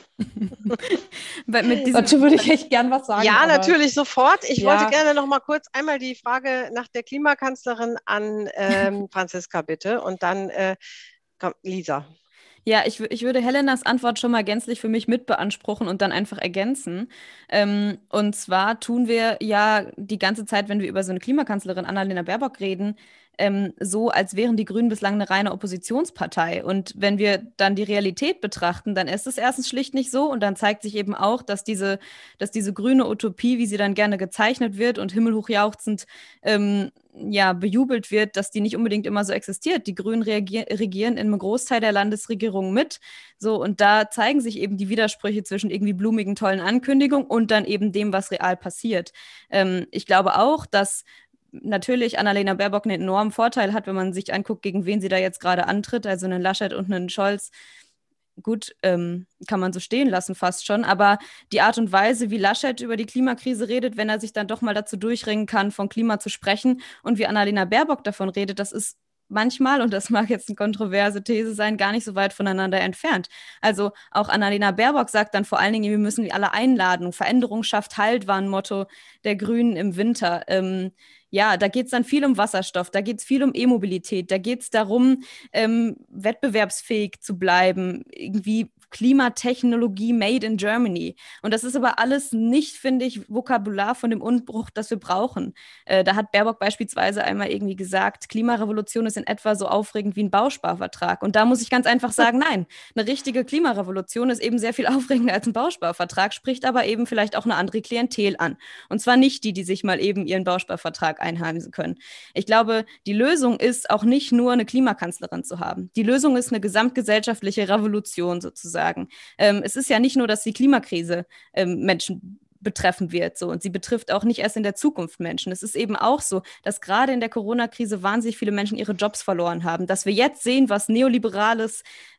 Dazu würde ich echt gern was sagen. Ja, natürlich sofort. Ich wollte gerne noch mal kurz einmal die Frage nach der Klimakanzlerin an Franziska bitte und dann kommt Lisa. Ja, ich würde Helenas Antwort schon mal gänzlich für mich mitbeanspruchen und dann einfach ergänzen. Und zwar tun wir ja die ganze Zeit, wenn wir über so eine Klimakanzlerin Annalena Baerbock reden, so, als wären die Grünen bislang eine reine Oppositionspartei. Und wenn wir dann die Realität betrachten, dann ist es erstens schlicht nicht so. Und dann zeigt sich eben auch, dass diese grüne Utopie, wie sie dann gerne gezeichnet wird und himmelhoch jauchzend bejubelt wird, dass die nicht unbedingt immer so existiert. Die Grünen regieren in einem Großteil der Landesregierung mit. So, und da zeigen sich eben die Widersprüche zwischen irgendwie blumigen, tollen Ankündigungen und dann eben dem, was real passiert. Ich glaube auch, dass natürlich Annalena Baerbock einen enormen Vorteil hat, wenn man sich anguckt, gegen wen sie da jetzt gerade antritt, also einen Laschet und einen Scholz. Gut, kann man so stehen lassen fast schon, aber die Art und Weise, wie Laschet über die Klimakrise redet, wenn er sich dann doch mal dazu durchringen kann, von Klima zu sprechen und wie Annalena Baerbock davon redet, das ist manchmal, und das mag jetzt eine kontroverse These sein, gar nicht so weit voneinander entfernt. Also auch Annalena Baerbock sagt dann vor allen Dingen, wir müssen die alle einladen. Veränderung schafft Halt war ein Motto der Grünen im Winter. ja, da geht es dann viel um Wasserstoff, da geht es viel um E-Mobilität, da geht es darum, wettbewerbsfähig zu bleiben, irgendwie Klimatechnologie made in Germany. Und das ist aber alles nicht, finde ich, Vokabular von dem Umbruch, das wir brauchen. Da hat Baerbock beispielsweise einmal irgendwie gesagt, Klimarevolution ist in etwa so aufregend wie ein Bausparvertrag. Und da muss ich ganz einfach sagen, nein, eine richtige Klimarevolution ist eben sehr viel aufregender als ein Bausparvertrag, spricht aber eben vielleicht auch eine andere Klientel an. Und zwar nicht die sich mal eben ihren Bausparvertrag einheimsen können. Ich glaube, die Lösung ist auch nicht nur eine Klimakanzlerin zu haben. Die Lösung ist eine gesamtgesellschaftliche Revolution sozusagen. Es ist ja nicht nur, dass die Klimakrise Menschen betreffen wird. So. Und sie betrifft auch nicht erst in der Zukunft Menschen. Es ist eben auch so, dass gerade in der Corona-Krise wahnsinnig viele Menschen ihre Jobs verloren haben. Dass wir jetzt sehen, was neoliberale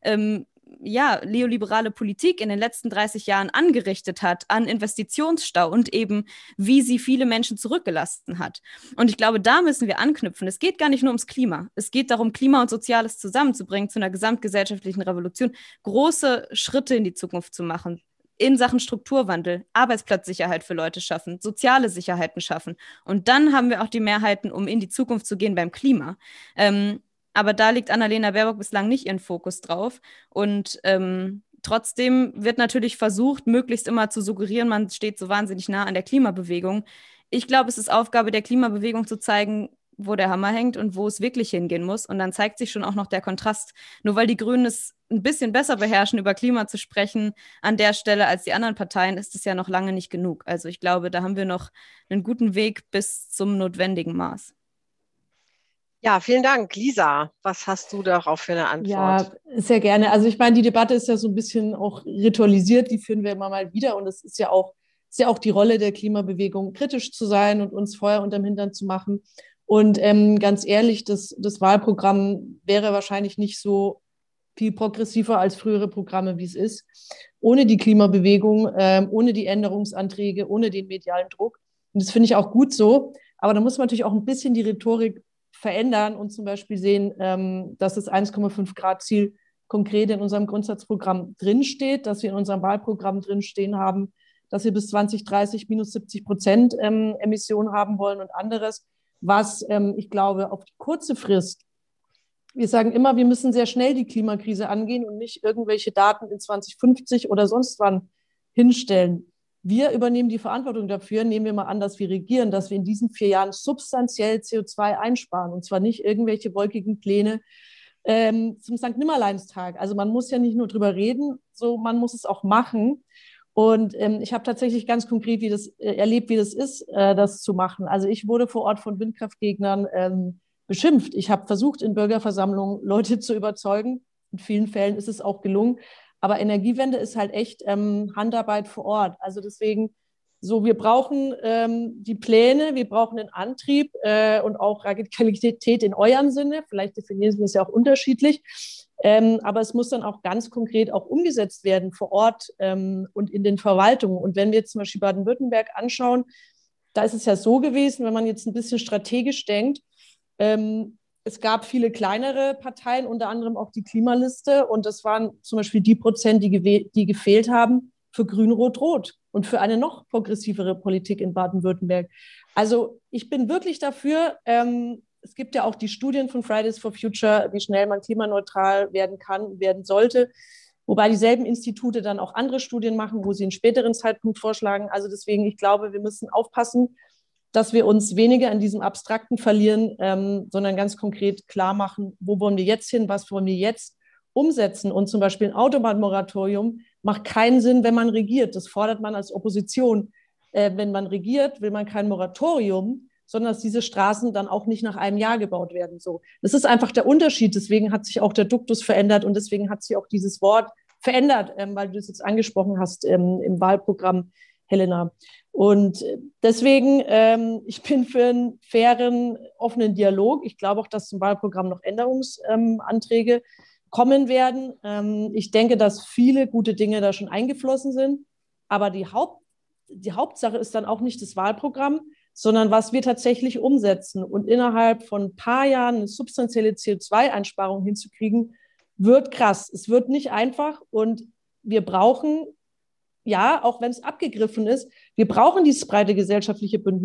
Politik in den letzten 30 Jahren angerichtet hat an Investitionsstau und eben, wie sie viele Menschen zurückgelassen hat. Und ich glaube, da müssen wir anknüpfen. Es geht gar nicht nur ums Klima. Es geht darum, Klima und Soziales zusammenzubringen zu einer gesamtgesellschaftlichen Revolution, große Schritte in die Zukunft zu machen, in Sachen Strukturwandel, Arbeitsplatzsicherheit für Leute schaffen, soziale Sicherheiten schaffen. Und dann haben wir auch die Mehrheiten, um in die Zukunft zu gehen beim Klima. Aber da liegt Annalena Baerbock bislang nicht ihren Fokus drauf. Und trotzdem wird natürlich versucht, möglichst immer zu suggerieren, man steht so wahnsinnig nah an der Klimabewegung. Ich glaube, es ist Aufgabe der Klimabewegung zu zeigen, wo der Hammer hängt und wo es wirklich hingehen muss. Und dann zeigt sich schon auch noch der Kontrast. Nur weil die Grünen es ein bisschen besser beherrschen, über Klima zu sprechen an der Stelle als die anderen Parteien, ist es ja noch lange nicht genug. Also ich glaube, da haben wir noch einen guten Weg bis zum notwendigen Maß. Ja, vielen Dank. Lisa, was hast du darauf für eine Antwort? Ja, sehr gerne. Also ich meine, die Debatte ist ja so ein bisschen auch ritualisiert, die führen wir immer mal wieder und es ist ja auch die Rolle der Klimabewegung, kritisch zu sein und uns Feuer unterm Hintern zu machen. Und ganz ehrlich, das Wahlprogramm wäre wahrscheinlich nicht so viel progressiver als frühere Programme, wie es ist. Ohne die Klimabewegung, ohne die Änderungsanträge, ohne den medialen Druck. Und das finde ich auch gut so. Aber da muss man natürlich auch ein bisschen die Rhetorik verändern und zum Beispiel sehen, dass das 1,5 Grad Ziel konkret in unserem Grundsatzprogramm drinsteht, dass wir in unserem Wahlprogramm drinstehen haben, dass wir bis 2030 minus 70% Emissionen haben wollen und anderes, was ich glaube auf die kurze Frist, wir sagen immer, wir müssen sehr schnell die Klimakrise angehen und nicht irgendwelche Daten in 2050 oder sonst wann hinstellen. Wir übernehmen die Verantwortung dafür, nehmen wir mal an, dass wir regieren, dass wir in diesen 4 Jahren substanziell CO2 einsparen und zwar nicht irgendwelche wolkigen Pläne zum St. Nimmerleinstag. Also man muss ja nicht nur drüber reden, so man muss es auch machen. Und ich habe tatsächlich ganz konkret erlebt, wie das ist, das zu machen. Also ich wurde vor Ort von Windkraftgegnern beschimpft. Ich habe versucht, in Bürgerversammlungen Leute zu überzeugen. In vielen Fällen ist es auch gelungen. Aber Energiewende ist halt echt Handarbeit vor Ort. Also deswegen, so wir brauchen die Pläne, wir brauchen den Antrieb und auch Radikalität in eurem Sinne. Vielleicht definieren wir es ja auch unterschiedlich. Aber es muss dann auch ganz konkret auch umgesetzt werden vor Ort und in den Verwaltungen. Und wenn wir jetzt zum Beispiel Baden-Württemberg anschauen, da ist es ja so gewesen, wenn man jetzt ein bisschen strategisch denkt, es gab viele kleinere Parteien, unter anderem auch die Klimaliste. Und das waren zum Beispiel die Prozent, die gefehlt haben für Grün-Rot-Rot und für eine noch progressivere Politik in Baden-Württemberg. Also ich bin wirklich dafür, es gibt ja auch die Studien von Fridays for Future, wie schnell man klimaneutral werden kann, werden sollte. Wobei dieselben Institute dann auch andere Studien machen, wo sie einen späteren Zeitpunkt vorschlagen. Also deswegen, ich glaube, wir müssen aufpassen, dass wir uns weniger in diesem Abstrakten verlieren, sondern ganz konkret klar machen, wo wollen wir jetzt hin, was wollen wir jetzt umsetzen. Und zum Beispiel ein Autobahnmoratorium macht keinen Sinn, wenn man regiert. Das fordert man als Opposition. Wenn man regiert, will man kein Moratorium, sondern dass diese Straßen dann auch nicht nach einem Jahr gebaut werden. So. Das ist einfach der Unterschied. Deswegen hat sich auch der Duktus verändert und deswegen hat sich auch dieses Wort verändert, weil du es jetzt angesprochen hast im Wahlprogramm, Helena. Und deswegen, ich bin für einen fairen, offenen Dialog. Ich glaube auch, dass zum Wahlprogramm noch Änderungsanträge kommen werden. Ich denke, dass viele gute Dinge da schon eingeflossen sind. Aber die Hauptsache ist dann auch nicht das Wahlprogramm, sondern was wir tatsächlich umsetzen. Und innerhalb von ein paar Jahren eine substanzielle CO2-Einsparung hinzukriegen, wird krass. Es wird nicht einfach und wir brauchen, ja, auch wenn es abgegriffen ist, wir brauchen dieses breite gesellschaftliche Bündnis.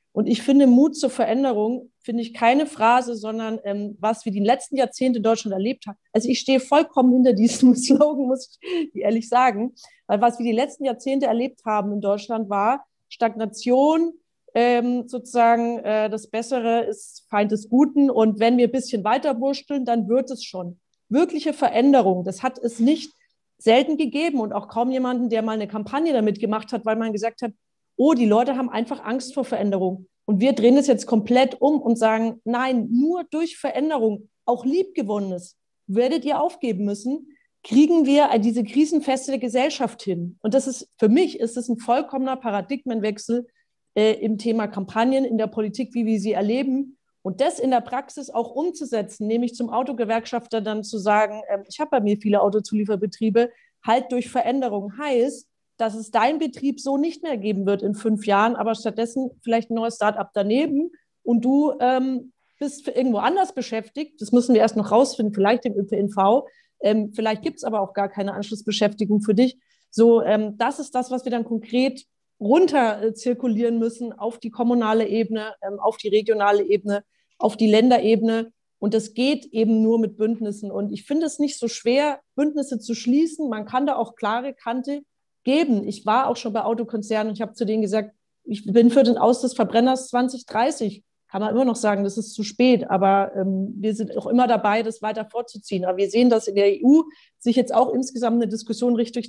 Und ich finde, Mut zur Veränderung, finde ich keine Phrase, sondern was wir die letzten Jahrzehnte in Deutschland erlebt haben. Also ich stehe vollkommen hinter diesem Slogan, muss ich ehrlich sagen, weil was wir die letzten Jahrzehnte erlebt haben in Deutschland war Stagnation, sozusagen das Bessere ist Feind des Guten. Und wenn wir ein bisschen weiter wursteln, dann wird es schon. Wirkliche Veränderung, das hat es nicht selten gegeben und auch kaum jemanden, der mal eine Kampagne damit gemacht hat, weil man gesagt hat, oh, die Leute haben einfach Angst vor Veränderung. Und wir drehen es jetzt komplett um und sagen, nein, nur durch Veränderung, auch Liebgewonnenes, werdet ihr aufgeben müssen, kriegen wir diese krisenfeste Gesellschaft hin. Und das ist, für mich ist es ein vollkommener Paradigmenwechsel im Thema Kampagnen, in der Politik, wie wir sie erleben. Und das in der Praxis auch umzusetzen, nämlich zum Autogewerkschafter dann zu sagen, ich habe bei mir viele Autozulieferbetriebe, halt durch Veränderung heißt, dass es deinen Betrieb so nicht mehr geben wird in 5 Jahren, aber stattdessen vielleicht ein neues Start-up daneben und du bist für irgendwo anders beschäftigt. Das müssen wir erst noch rausfinden, vielleicht im ÖPNV. Vielleicht gibt es aber auch gar keine Anschlussbeschäftigung für dich. So, das ist das, was wir dann konkret runter zirkulieren müssen auf die kommunale Ebene, auf die regionale Ebene, auf die Länderebene. Und das geht eben nur mit Bündnissen. Und ich finde es nicht so schwer, Bündnisse zu schließen. Man kann da auch klare Kante geben. Ich war auch schon bei Autokonzernen und ich habe zu denen gesagt, ich bin für den Aus des Verbrenners 2030. Kann man immer noch sagen, das ist zu spät, aber wir sind auch immer dabei, das weiter vorzuziehen. Aber wir sehen, dass in der EU sich jetzt auch insgesamt eine Diskussion Richtung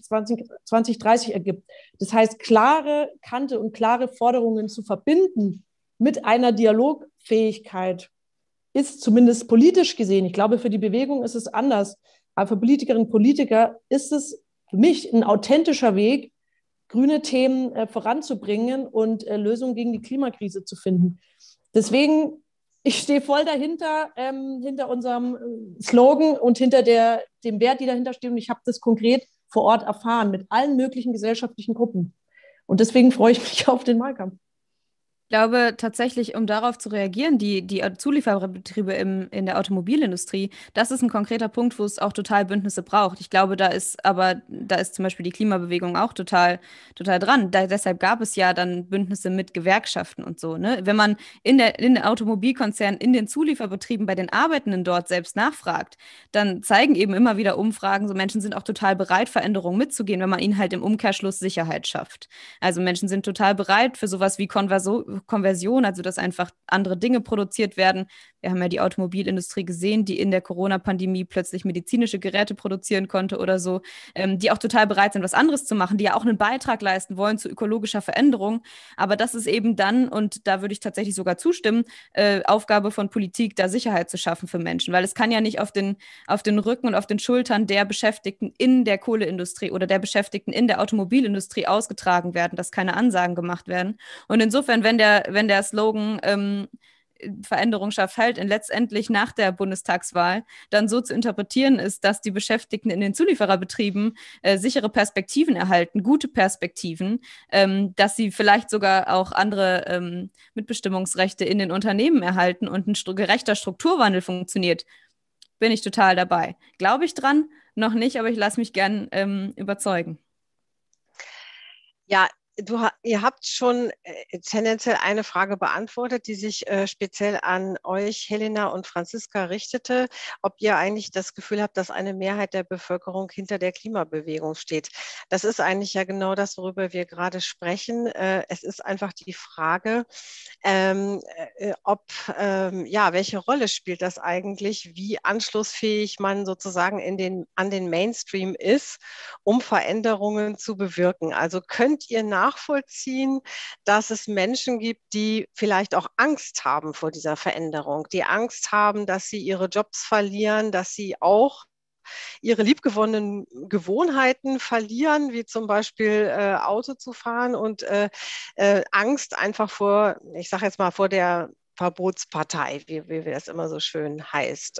2030 ergibt. Das heißt, klare Kante und klare Forderungen zu verbinden mit einer Dialogfähigkeit ist zumindest politisch gesehen, ich glaube, für die Bewegung ist es anders, aber für Politikerinnen und Politiker ist es für mich ein authentischer Weg, grüne Themen voranzubringen und Lösungen gegen die Klimakrise zu finden. Deswegen, ich stehe voll dahinter, hinter unserem Slogan und hinter dem Wert, die dahinter steht. Und ich habe das konkret vor Ort erfahren mit allen möglichen gesellschaftlichen Gruppen. Und deswegen freue ich mich auf den Wahlkampf. Ich glaube tatsächlich, um darauf zu reagieren, die Zuliefererbetriebe in der Automobilindustrie, das ist ein konkreter Punkt, wo es auch total Bündnisse braucht. Ich glaube, da ist zum Beispiel die Klimabewegung auch total dran. Deshalb gab es ja dann Bündnisse mit Gewerkschaften und so, ne? Wenn man in den Automobilkonzernen, in den Zulieferbetrieben bei den Arbeitenden dort selbst nachfragt, dann zeigen eben immer wieder Umfragen, so Menschen sind auch total bereit, Veränderungen mitzugehen, wenn man ihnen halt im Umkehrschluss Sicherheit schafft. Also Menschen sind total bereit für sowas wie Konversion, also dass einfach andere Dinge produziert werden. Wir haben ja die Automobilindustrie gesehen, die in der Corona-Pandemie plötzlich medizinische Geräte produzieren konnte oder so, die auch total bereit sind, was anderes zu machen, die ja auch einen Beitrag leisten wollen zu ökologischer Veränderung. Aber das ist eben dann, und da würde ich tatsächlich sogar zustimmen, Aufgabe von Politik, da Sicherheit zu schaffen für Menschen, weil es kann ja nicht auf den Rücken und auf den Schultern der Beschäftigten in der Kohleindustrie oder der Beschäftigten in der Automobilindustrie ausgetragen werden, dass keine Ansagen gemacht werden. Und insofern, wenn der Slogan Veränderung schafft Halt letztendlich nach der Bundestagswahl dann so zu interpretieren ist, dass die Beschäftigten in den Zuliefererbetrieben sichere Perspektiven erhalten, gute Perspektiven, dass sie vielleicht sogar auch andere Mitbestimmungsrechte in den Unternehmen erhalten und ein gerechter Strukturwandel funktioniert, bin ich total dabei. Glaube ich dran? Noch nicht, aber ich lasse mich gern überzeugen. Ja, ihr habt schon tendenziell eine Frage beantwortet, die sich speziell an euch, Helena und Franziska, richtete, ob ihr eigentlich das Gefühl habt, dass eine Mehrheit der Bevölkerung hinter der Klimabewegung steht. Das ist eigentlich ja genau das, worüber wir gerade sprechen. Es ist einfach die Frage, welche Rolle spielt das eigentlich, wie anschlussfähig man sozusagen an den Mainstream ist, um Veränderungen zu bewirken. Also könnt ihr nachvollziehen, dass es Menschen gibt, die vielleicht auch Angst haben vor dieser Veränderung, die Angst haben, dass sie ihre Jobs verlieren, dass sie auch ihre liebgewonnenen Gewohnheiten verlieren, wie zum Beispiel Auto zu fahren und Angst einfach vor, ich sage jetzt mal, vor der Verbotspartei, wie das immer so schön heißt.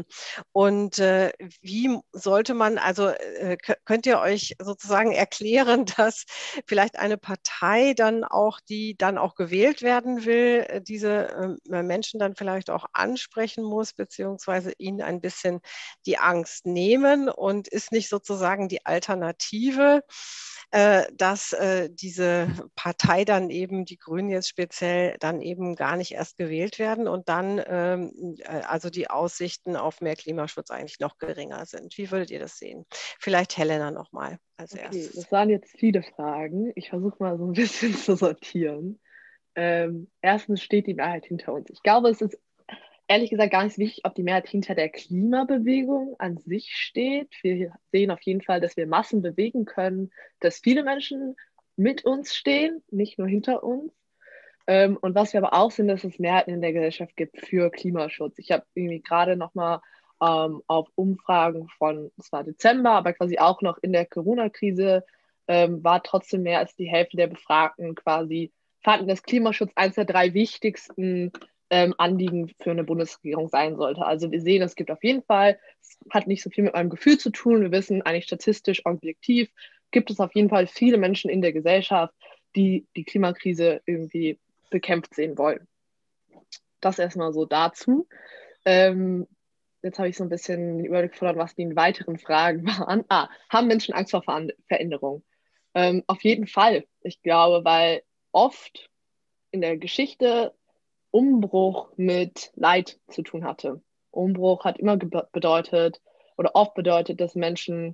Wie sollte man, also könnt ihr euch sozusagen erklären, dass vielleicht eine Partei die dann auch gewählt werden will, diese Menschen dann vielleicht auch ansprechen muss, beziehungsweise ihnen ein bisschen die Angst nehmen und ist nicht sozusagen die Alternative dass diese Partei dann eben, die Grünen jetzt speziell, dann eben gar nicht erst gewählt werden und dann also die Aussichten auf mehr Klimaschutz eigentlich noch geringer sind. Wie würdet ihr das sehen? Vielleicht Helena nochmal als erstes. Das waren jetzt viele Fragen. Ich versuche mal so ein bisschen zu sortieren. Erstens steht die Mehrheit hinter uns. Ich glaube, es ist ehrlich gesagt gar nicht so wichtig, ob die Mehrheit hinter der Klimabewegung an sich steht. Wir sehen auf jeden Fall, dass wir Massen bewegen können, dass viele Menschen mit uns stehen, nicht nur hinter uns. Und was wir aber auch sehen, dass es Mehrheiten in der Gesellschaft gibt für Klimaschutz. Ich habe irgendwie gerade nochmal auf Umfragen von, es war Dezember, aber quasi auch noch in der Corona-Krise, war trotzdem mehr als die Hälfte der Befragten quasi, fanden, dass Klimaschutz eines der 3 wichtigsten Anliegen für eine Bundesregierung sein sollte. Also wir sehen, es gibt auf jeden Fall, es hat nicht so viel mit meinem Gefühl zu tun. Wir wissen eigentlich statistisch, objektiv, gibt es auf jeden Fall viele Menschen in der Gesellschaft, die die Klimakrise irgendwie bekämpft sehen wollen. Das erstmal so dazu. Jetzt habe ich so ein bisschen den Überblick verloren, was die weiteren Fragen waren. Haben Menschen Angst vor Veränderung? Auf jeden Fall. Ich glaube, weil oft in der Geschichte Umbruch mit Leid zu tun hatte. Umbruch hat immer bedeutet oder oft bedeutet, dass Menschen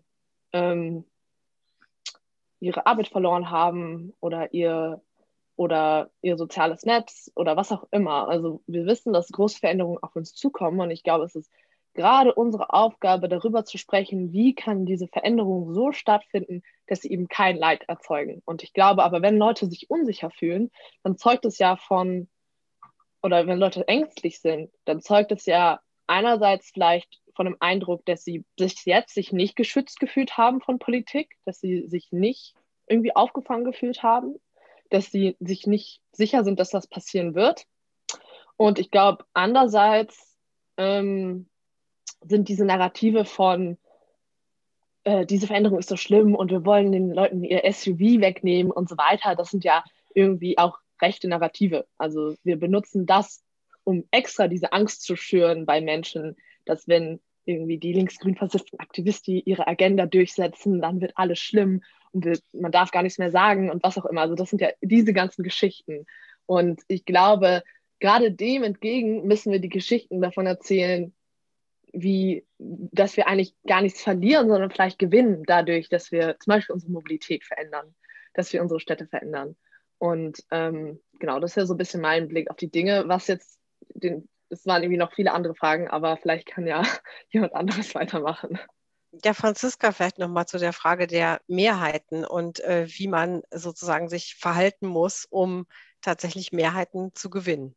ihre Arbeit verloren haben oder ihr soziales Netz oder was auch immer. Also wir wissen, dass große Veränderungen auf uns zukommen und ich glaube, es ist gerade unsere Aufgabe, darüber zu sprechen, wie kann diese Veränderung so stattfinden, dass sie eben kein Leid erzeugen. Und ich glaube aber, wenn Leute sich unsicher fühlen, dann zeugt es ja von, oder wenn Leute ängstlich sind, dann zeugt es ja einerseits vielleicht von dem Eindruck, dass sie sich nicht geschützt gefühlt haben von Politik, dass sie sich nicht irgendwie aufgefangen gefühlt haben, dass sie sich nicht sicher sind, dass das passieren wird. Und ich glaube, andererseits sind diese Narrative von diese Veränderung ist so schlimm und wir wollen den Leuten ihr SUV wegnehmen und so weiter, das sind ja irgendwie auch rechte Narrative. Also wir benutzen das, um extra diese Angst zu schüren bei Menschen, dass wenn irgendwie die linksgrün versifften Aktivisten ihre Agenda durchsetzen, dann wird alles schlimm und man darf gar nichts mehr sagen und was auch immer. Also das sind ja diese ganzen Geschichten. Und ich glaube, gerade dem entgegen müssen wir die Geschichten davon erzählen, dass wir eigentlich gar nichts verlieren, sondern vielleicht gewinnen dadurch, dass wir zum Beispiel unsere Mobilität verändern, dass wir unsere Städte verändern. Und genau, das ist ja so ein bisschen mein Blick auf die Dinge. Es waren irgendwie noch viele andere Fragen, aber vielleicht kann ja jemand anderes weitermachen. Ja, Franziska, vielleicht nochmal zu der Frage der Mehrheiten und wie man sozusagen sich verhalten muss, um tatsächlich Mehrheiten zu gewinnen.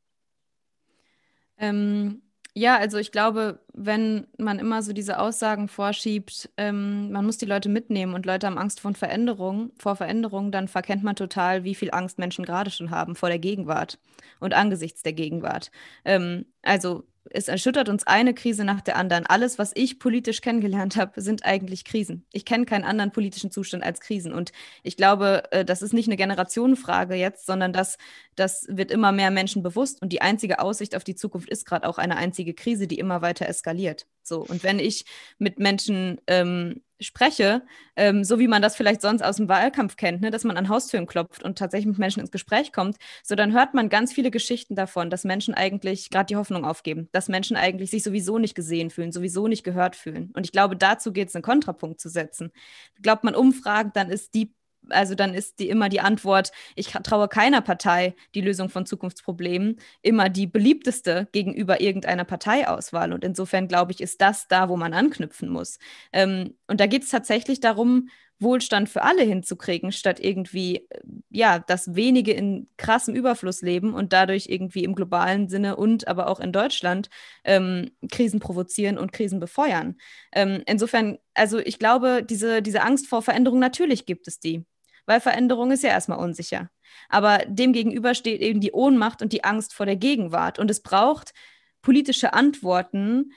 Ja, also ich glaube, wenn man immer so diese Aussagen vorschiebt, man muss die Leute mitnehmen und Leute haben Angst vor Veränderung, dann verkennt man total, wie viel Angst Menschen gerade schon haben vor der Gegenwart und angesichts der Gegenwart. Also es erschüttert uns eine Krise nach der anderen. Alles, was ich politisch kennengelernt habe, sind eigentlich Krisen. Ich kenne keinen anderen politischen Zustand als Krisen. Und ich glaube, das ist nicht eine Generationenfrage jetzt, sondern das wird immer mehr Menschen bewusst. Und die einzige Aussicht auf die Zukunft ist gerade auch eine einzige Krise, die immer weiter eskaliert. So, und wenn ich mit Menschen spreche, so wie man das vielleicht sonst aus dem Wahlkampf kennt, ne, dass man an Haustüren klopft und tatsächlich mit Menschen ins Gespräch kommt, so dann hört man ganz viele Geschichten davon, dass Menschen eigentlich gerade die Hoffnung aufgeben, dass Menschen eigentlich sich sowieso nicht gesehen fühlen, sowieso nicht gehört fühlen. Und ich glaube, dazu geht es, einen Kontrapunkt zu setzen. Glaubt man umfragt, dann ist immer die Antwort, ich traue keiner Partei die Lösung von Zukunftsproblemen, immer die beliebteste gegenüber irgendeiner Parteiauswahl. Und insofern, glaube ich, ist das da, wo man anknüpfen muss. Und da geht es tatsächlich darum, Wohlstand für alle hinzukriegen, statt irgendwie, dass wenige in krassem Überfluss leben und dadurch irgendwie im globalen Sinne und aber auch in Deutschland Krisen provozieren und Krisen befeuern. Insofern, also ich glaube, diese Angst vor Veränderung, natürlich gibt es die, weil Veränderung ist ja erstmal unsicher. Aber demgegenüber steht eben die Ohnmacht und die Angst vor der Gegenwart. Und es braucht politische Antworten,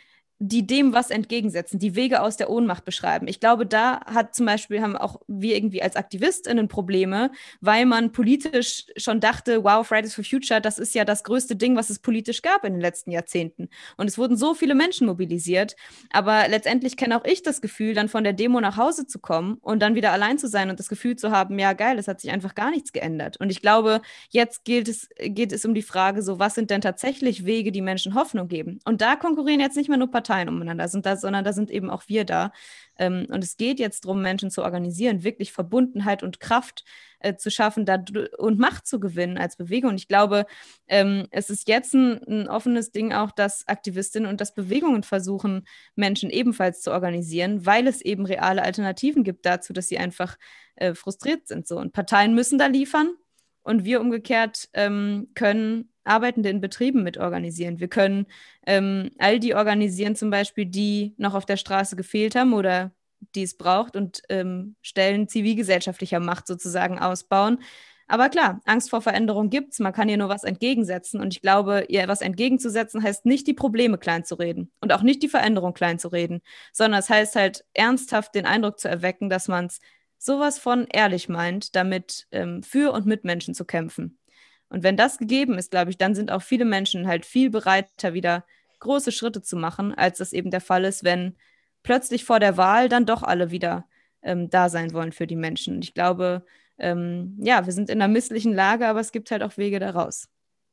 die dem was entgegensetzen, die Wege aus der Ohnmacht beschreiben. Ich glaube, da haben auch wir irgendwie als AktivistInnen Probleme, weil man politisch schon dachte, wow, Fridays for Future, das ist ja das größte Ding, was es politisch gab in den letzten Jahrzehnten. Und es wurden so viele Menschen mobilisiert. Aber letztendlich kenne auch ich das Gefühl, dann von der Demo nach Hause zu kommen und dann wieder allein zu sein und das Gefühl zu haben, ja geil, es hat sich einfach gar nichts geändert. Und ich glaube, jetzt geht es um die Frage, so was sind denn tatsächlich Wege, die Menschen Hoffnung geben? Und da konkurrieren jetzt nicht mehr nur Parteien umeinander, sondern da sind eben auch wir da. Und es geht jetzt darum, Menschen zu organisieren, wirklich Verbundenheit und Kraft zu schaffen und Macht zu gewinnen als Bewegung. Und ich glaube, es ist jetzt ein offenes Ding auch, dass Aktivistinnen und dass Bewegungen versuchen, Menschen ebenfalls zu organisieren, weil es eben reale Alternativen gibt dazu, dass sie einfach frustriert sind. So. Und Parteien müssen da liefern. Und wir umgekehrt können Arbeitende in Betrieben mit organisieren. Wir können all die organisieren, zum Beispiel, die noch auf der Straße gefehlt haben oder die es braucht und Stellen zivilgesellschaftlicher Macht sozusagen ausbauen. Aber klar, Angst vor Veränderung gibt es. Man kann hier nur was entgegensetzen. Und ich glaube, ihr was entgegenzusetzen heißt nicht, die Probleme klein zu reden und auch nicht die Veränderung klein zu reden, sondern es heißt halt ernsthaft den Eindruck zu erwecken, dass man es sowas von ehrlich meint, damit für und mit Menschen zu kämpfen. Und wenn das gegeben ist, glaube ich, dann sind auch viele Menschen halt viel bereiter, wieder große Schritte zu machen, als das eben der Fall ist, wenn plötzlich vor der Wahl dann doch alle wieder da sein wollen für die Menschen. Und ich glaube, ja, wir sind in einer misslichen Lage, aber es gibt halt auch Wege daraus.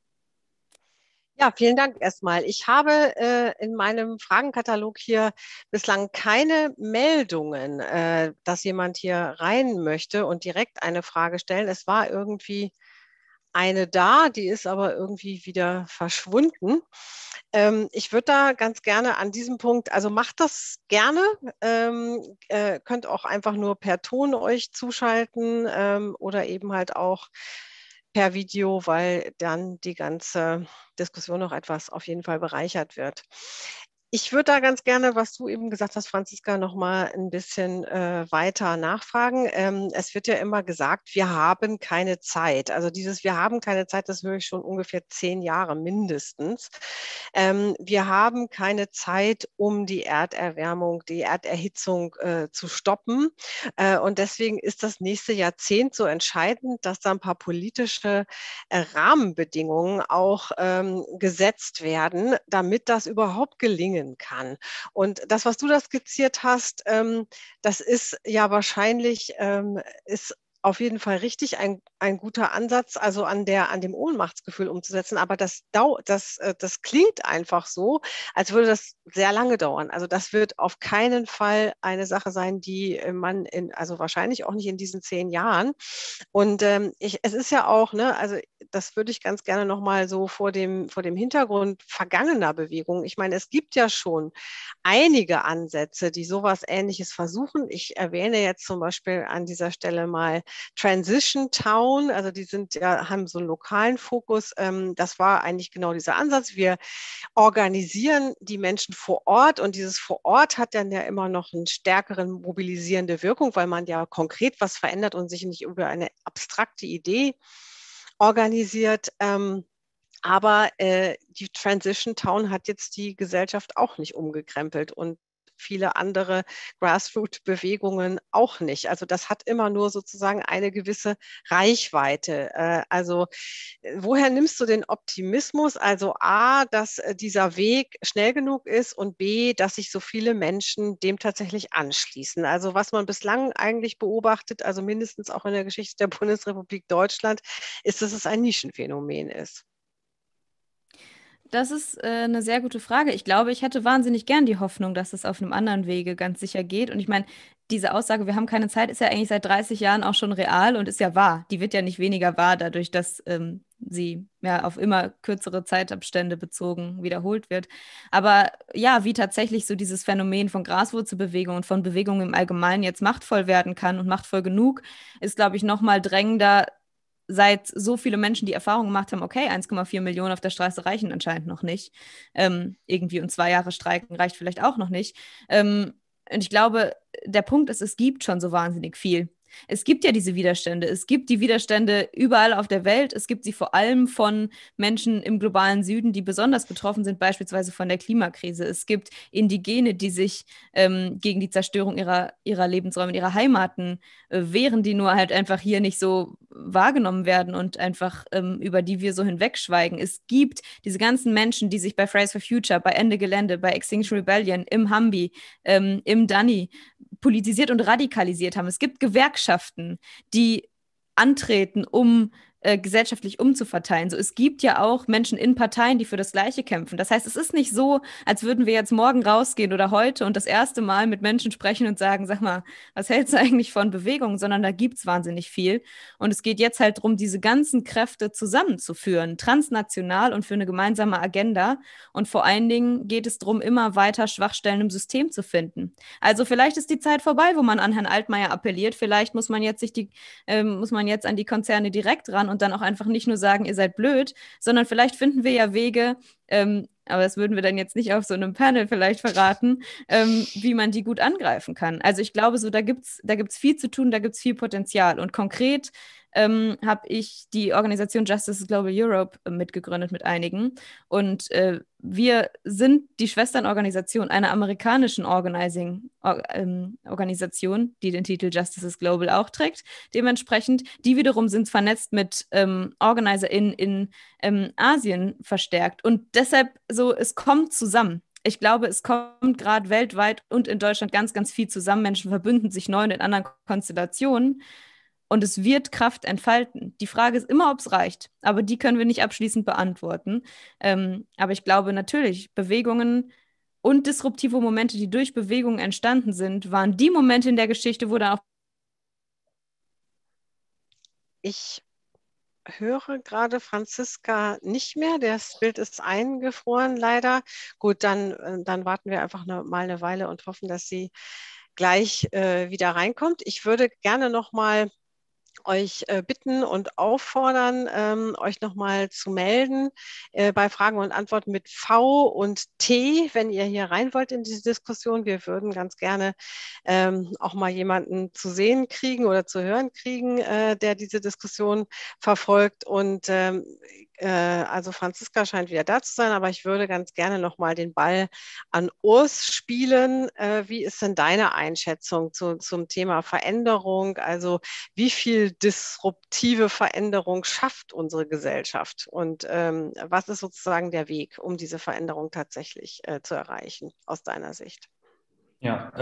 Ja, vielen Dank erstmal. Ich habe in meinem Fragenkatalog hier bislang keine Meldungen, dass jemand hier rein möchte und direkt eine Frage stellen. Es war irgendwie eine da, die ist aber irgendwie wieder verschwunden. Ich würde da ganz gerne an diesem Punkt, also macht das gerne, könnt auch einfach nur per Ton euch zuschalten oder eben halt auch per Video, weil dann die ganze Diskussion noch etwas auf jeden Fall bereichert wird. Ich würde da ganz gerne, was du eben gesagt hast, Franziska, noch mal ein bisschen weiter nachfragen. Es wird ja immer gesagt, wir haben keine Zeit. Also dieses Wir haben keine Zeit, das höre ich schon ungefähr 10 Jahre mindestens. Wir haben keine Zeit, um die Erderwärmung, die Erderhitzung zu stoppen. Und deswegen ist das nächste Jahrzehnt so entscheidend, dass da ein paar politische Rahmenbedingungen auch gesetzt werden, damit das überhaupt gelingen kann. Und das, was du da skizziert hast, das ist ja wahrscheinlich, ist auf jeden Fall richtig, ein guter Ansatz, also an dem Ohnmachtsgefühl umzusetzen. Aber das klingt einfach so, als würde das sehr lange dauern. Also das wird auf keinen Fall eine Sache sein, die man also wahrscheinlich auch nicht in diesen 10 Jahren. Und es ist ja auch, ne, also das würde ich ganz gerne nochmal so vor dem Hintergrund vergangener Bewegungen. Ich meine, es gibt ja schon einige Ansätze, die sowas Ähnliches versuchen. Ich erwähne jetzt zum Beispiel an dieser Stelle mal Transition Town, also die haben so einen lokalen Fokus. Das war eigentlich genau dieser Ansatz. Wir organisieren die Menschen vor Ort und dieses vor Ort hat dann ja immer noch eine stärkere mobilisierende Wirkung, weil man ja konkret was verändert und sich nicht über eine abstrakte Idee organisiert. Aber die Transition Town hat jetzt die Gesellschaft auch nicht umgekrempelt und viele andere Grassroot-Bewegungen auch nicht. Also das hat immer nur sozusagen eine gewisse Reichweite. Also woher nimmst du den Optimismus? Also A, dass dieser Weg schnell genug ist und B, dass sich so viele Menschen dem tatsächlich anschließen. Also was man bislang eigentlich beobachtet, also mindestens auch in der Geschichte der Bundesrepublik Deutschland, ist, dass es ein Nischenphänomen ist. Das ist eine sehr gute Frage. Ich glaube, ich hätte wahnsinnig gern die Hoffnung, dass es auf einem anderen Wege ganz sicher geht. Und ich meine, diese Aussage, wir haben keine Zeit, ist ja eigentlich seit 30 Jahren auch schon real und ist ja wahr. Die wird ja nicht weniger wahr dadurch, dass sie ja auf immer kürzere Zeitabstände bezogen wiederholt wird. Aber ja, wie tatsächlich so dieses Phänomen von Graswurzelbewegung und von Bewegungen im Allgemeinen jetzt machtvoll werden kann und machtvoll genug, ist, glaube ich, noch mal drängender, seit so viele Menschen die Erfahrung gemacht haben, okay, 1,4 Millionen auf der Straße reichen anscheinend noch nicht. Irgendwie und 2 Jahre streiken reicht vielleicht auch noch nicht. Und ich glaube, der Punkt ist, es gibt schon so wahnsinnig viel. Es gibt ja diese Widerstände. Es gibt die Widerstände überall auf der Welt. Es gibt sie vor allem von Menschen im globalen Süden, die besonders betroffen sind, beispielsweise von der Klimakrise. Es gibt Indigene, die sich gegen die Zerstörung ihrer Lebensräume, ihrer Heimaten wehren, die nur halt einfach hier nicht so wahrgenommen werden und einfach über die wir so hinwegschweigen. Es gibt diese ganzen Menschen, die sich bei Fridays for Future, bei Ende Gelände, bei Extinction Rebellion, im Humvee, im Dani politisiert und radikalisiert haben. Es gibt Gewerkschaften, die antreten, um gesellschaftlich umzuverteilen. So, es gibt ja auch Menschen in Parteien, die für das Gleiche kämpfen. Das heißt, es ist nicht so, als würden wir jetzt morgen rausgehen oder heute und das erste Mal mit Menschen sprechen und sagen, sag mal, was hältst du eigentlich von Bewegung? Sondern da gibt es wahnsinnig viel. Und es geht jetzt halt darum, diese ganzen Kräfte zusammenzuführen, transnational und für eine gemeinsame Agenda. Und vor allen Dingen geht es darum, immer weiter Schwachstellen im System zu finden. Also vielleicht ist die Zeit vorbei, wo man an Herrn Altmaier appelliert. Vielleicht muss man jetzt an die Konzerne direkt ran und dann auch einfach nicht nur sagen, ihr seid blöd, sondern vielleicht finden wir ja Wege, aber das würden wir dann jetzt nicht auf so einem Panel vielleicht verraten, wie man die gut angreifen kann. Also ich glaube, so da gibt's viel zu tun, da gibt es viel Potenzial. Und konkret habe ich die Organisation Justice Global Europe mitgegründet mit einigen. Und wir sind die Schwesternorganisation einer amerikanischen Organisation, die den Titel Justice Global auch trägt. Dementsprechend, die wiederum sind vernetzt mit OrganizerInnen in Asien verstärkt. Und deshalb so, es kommt zusammen. Ich glaube, es kommt gerade weltweit und in Deutschland ganz, ganz viel zusammen. Menschen verbünden sich neu und in anderen Konstellationen. Und es wird Kraft entfalten. Die Frage ist immer, ob es reicht. Aber die können wir nicht abschließend beantworten. Aber ich glaube natürlich, Bewegungen und disruptive Momente, die durch Bewegungen entstanden sind, waren die Momente in der Geschichte, wo dann auch... Ich höre gerade Franziska nicht mehr. Das Bild ist eingefroren, leider. Gut, dann warten wir einfach mal eine Weile und hoffen, dass sie gleich wieder reinkommt. Ich würde gerne noch mal euch bitten und auffordern, euch nochmal zu melden bei Fragen und Antworten mit V und T, wenn ihr hier rein wollt in diese Diskussion. Wir würden ganz gerne auch mal jemanden zu sehen kriegen oder zu hören kriegen, der diese Diskussion verfolgt. Und also Franziska scheint wieder da zu sein, aber ich würde ganz gerne nochmal den Ball an Urs spielen. Wie ist denn deine Einschätzung zum Thema Veränderung? Also wie viel disruptive Veränderung schafft unsere Gesellschaft? Und was ist sozusagen der Weg, um diese Veränderung tatsächlich zu erreichen, aus deiner Sicht? Ja,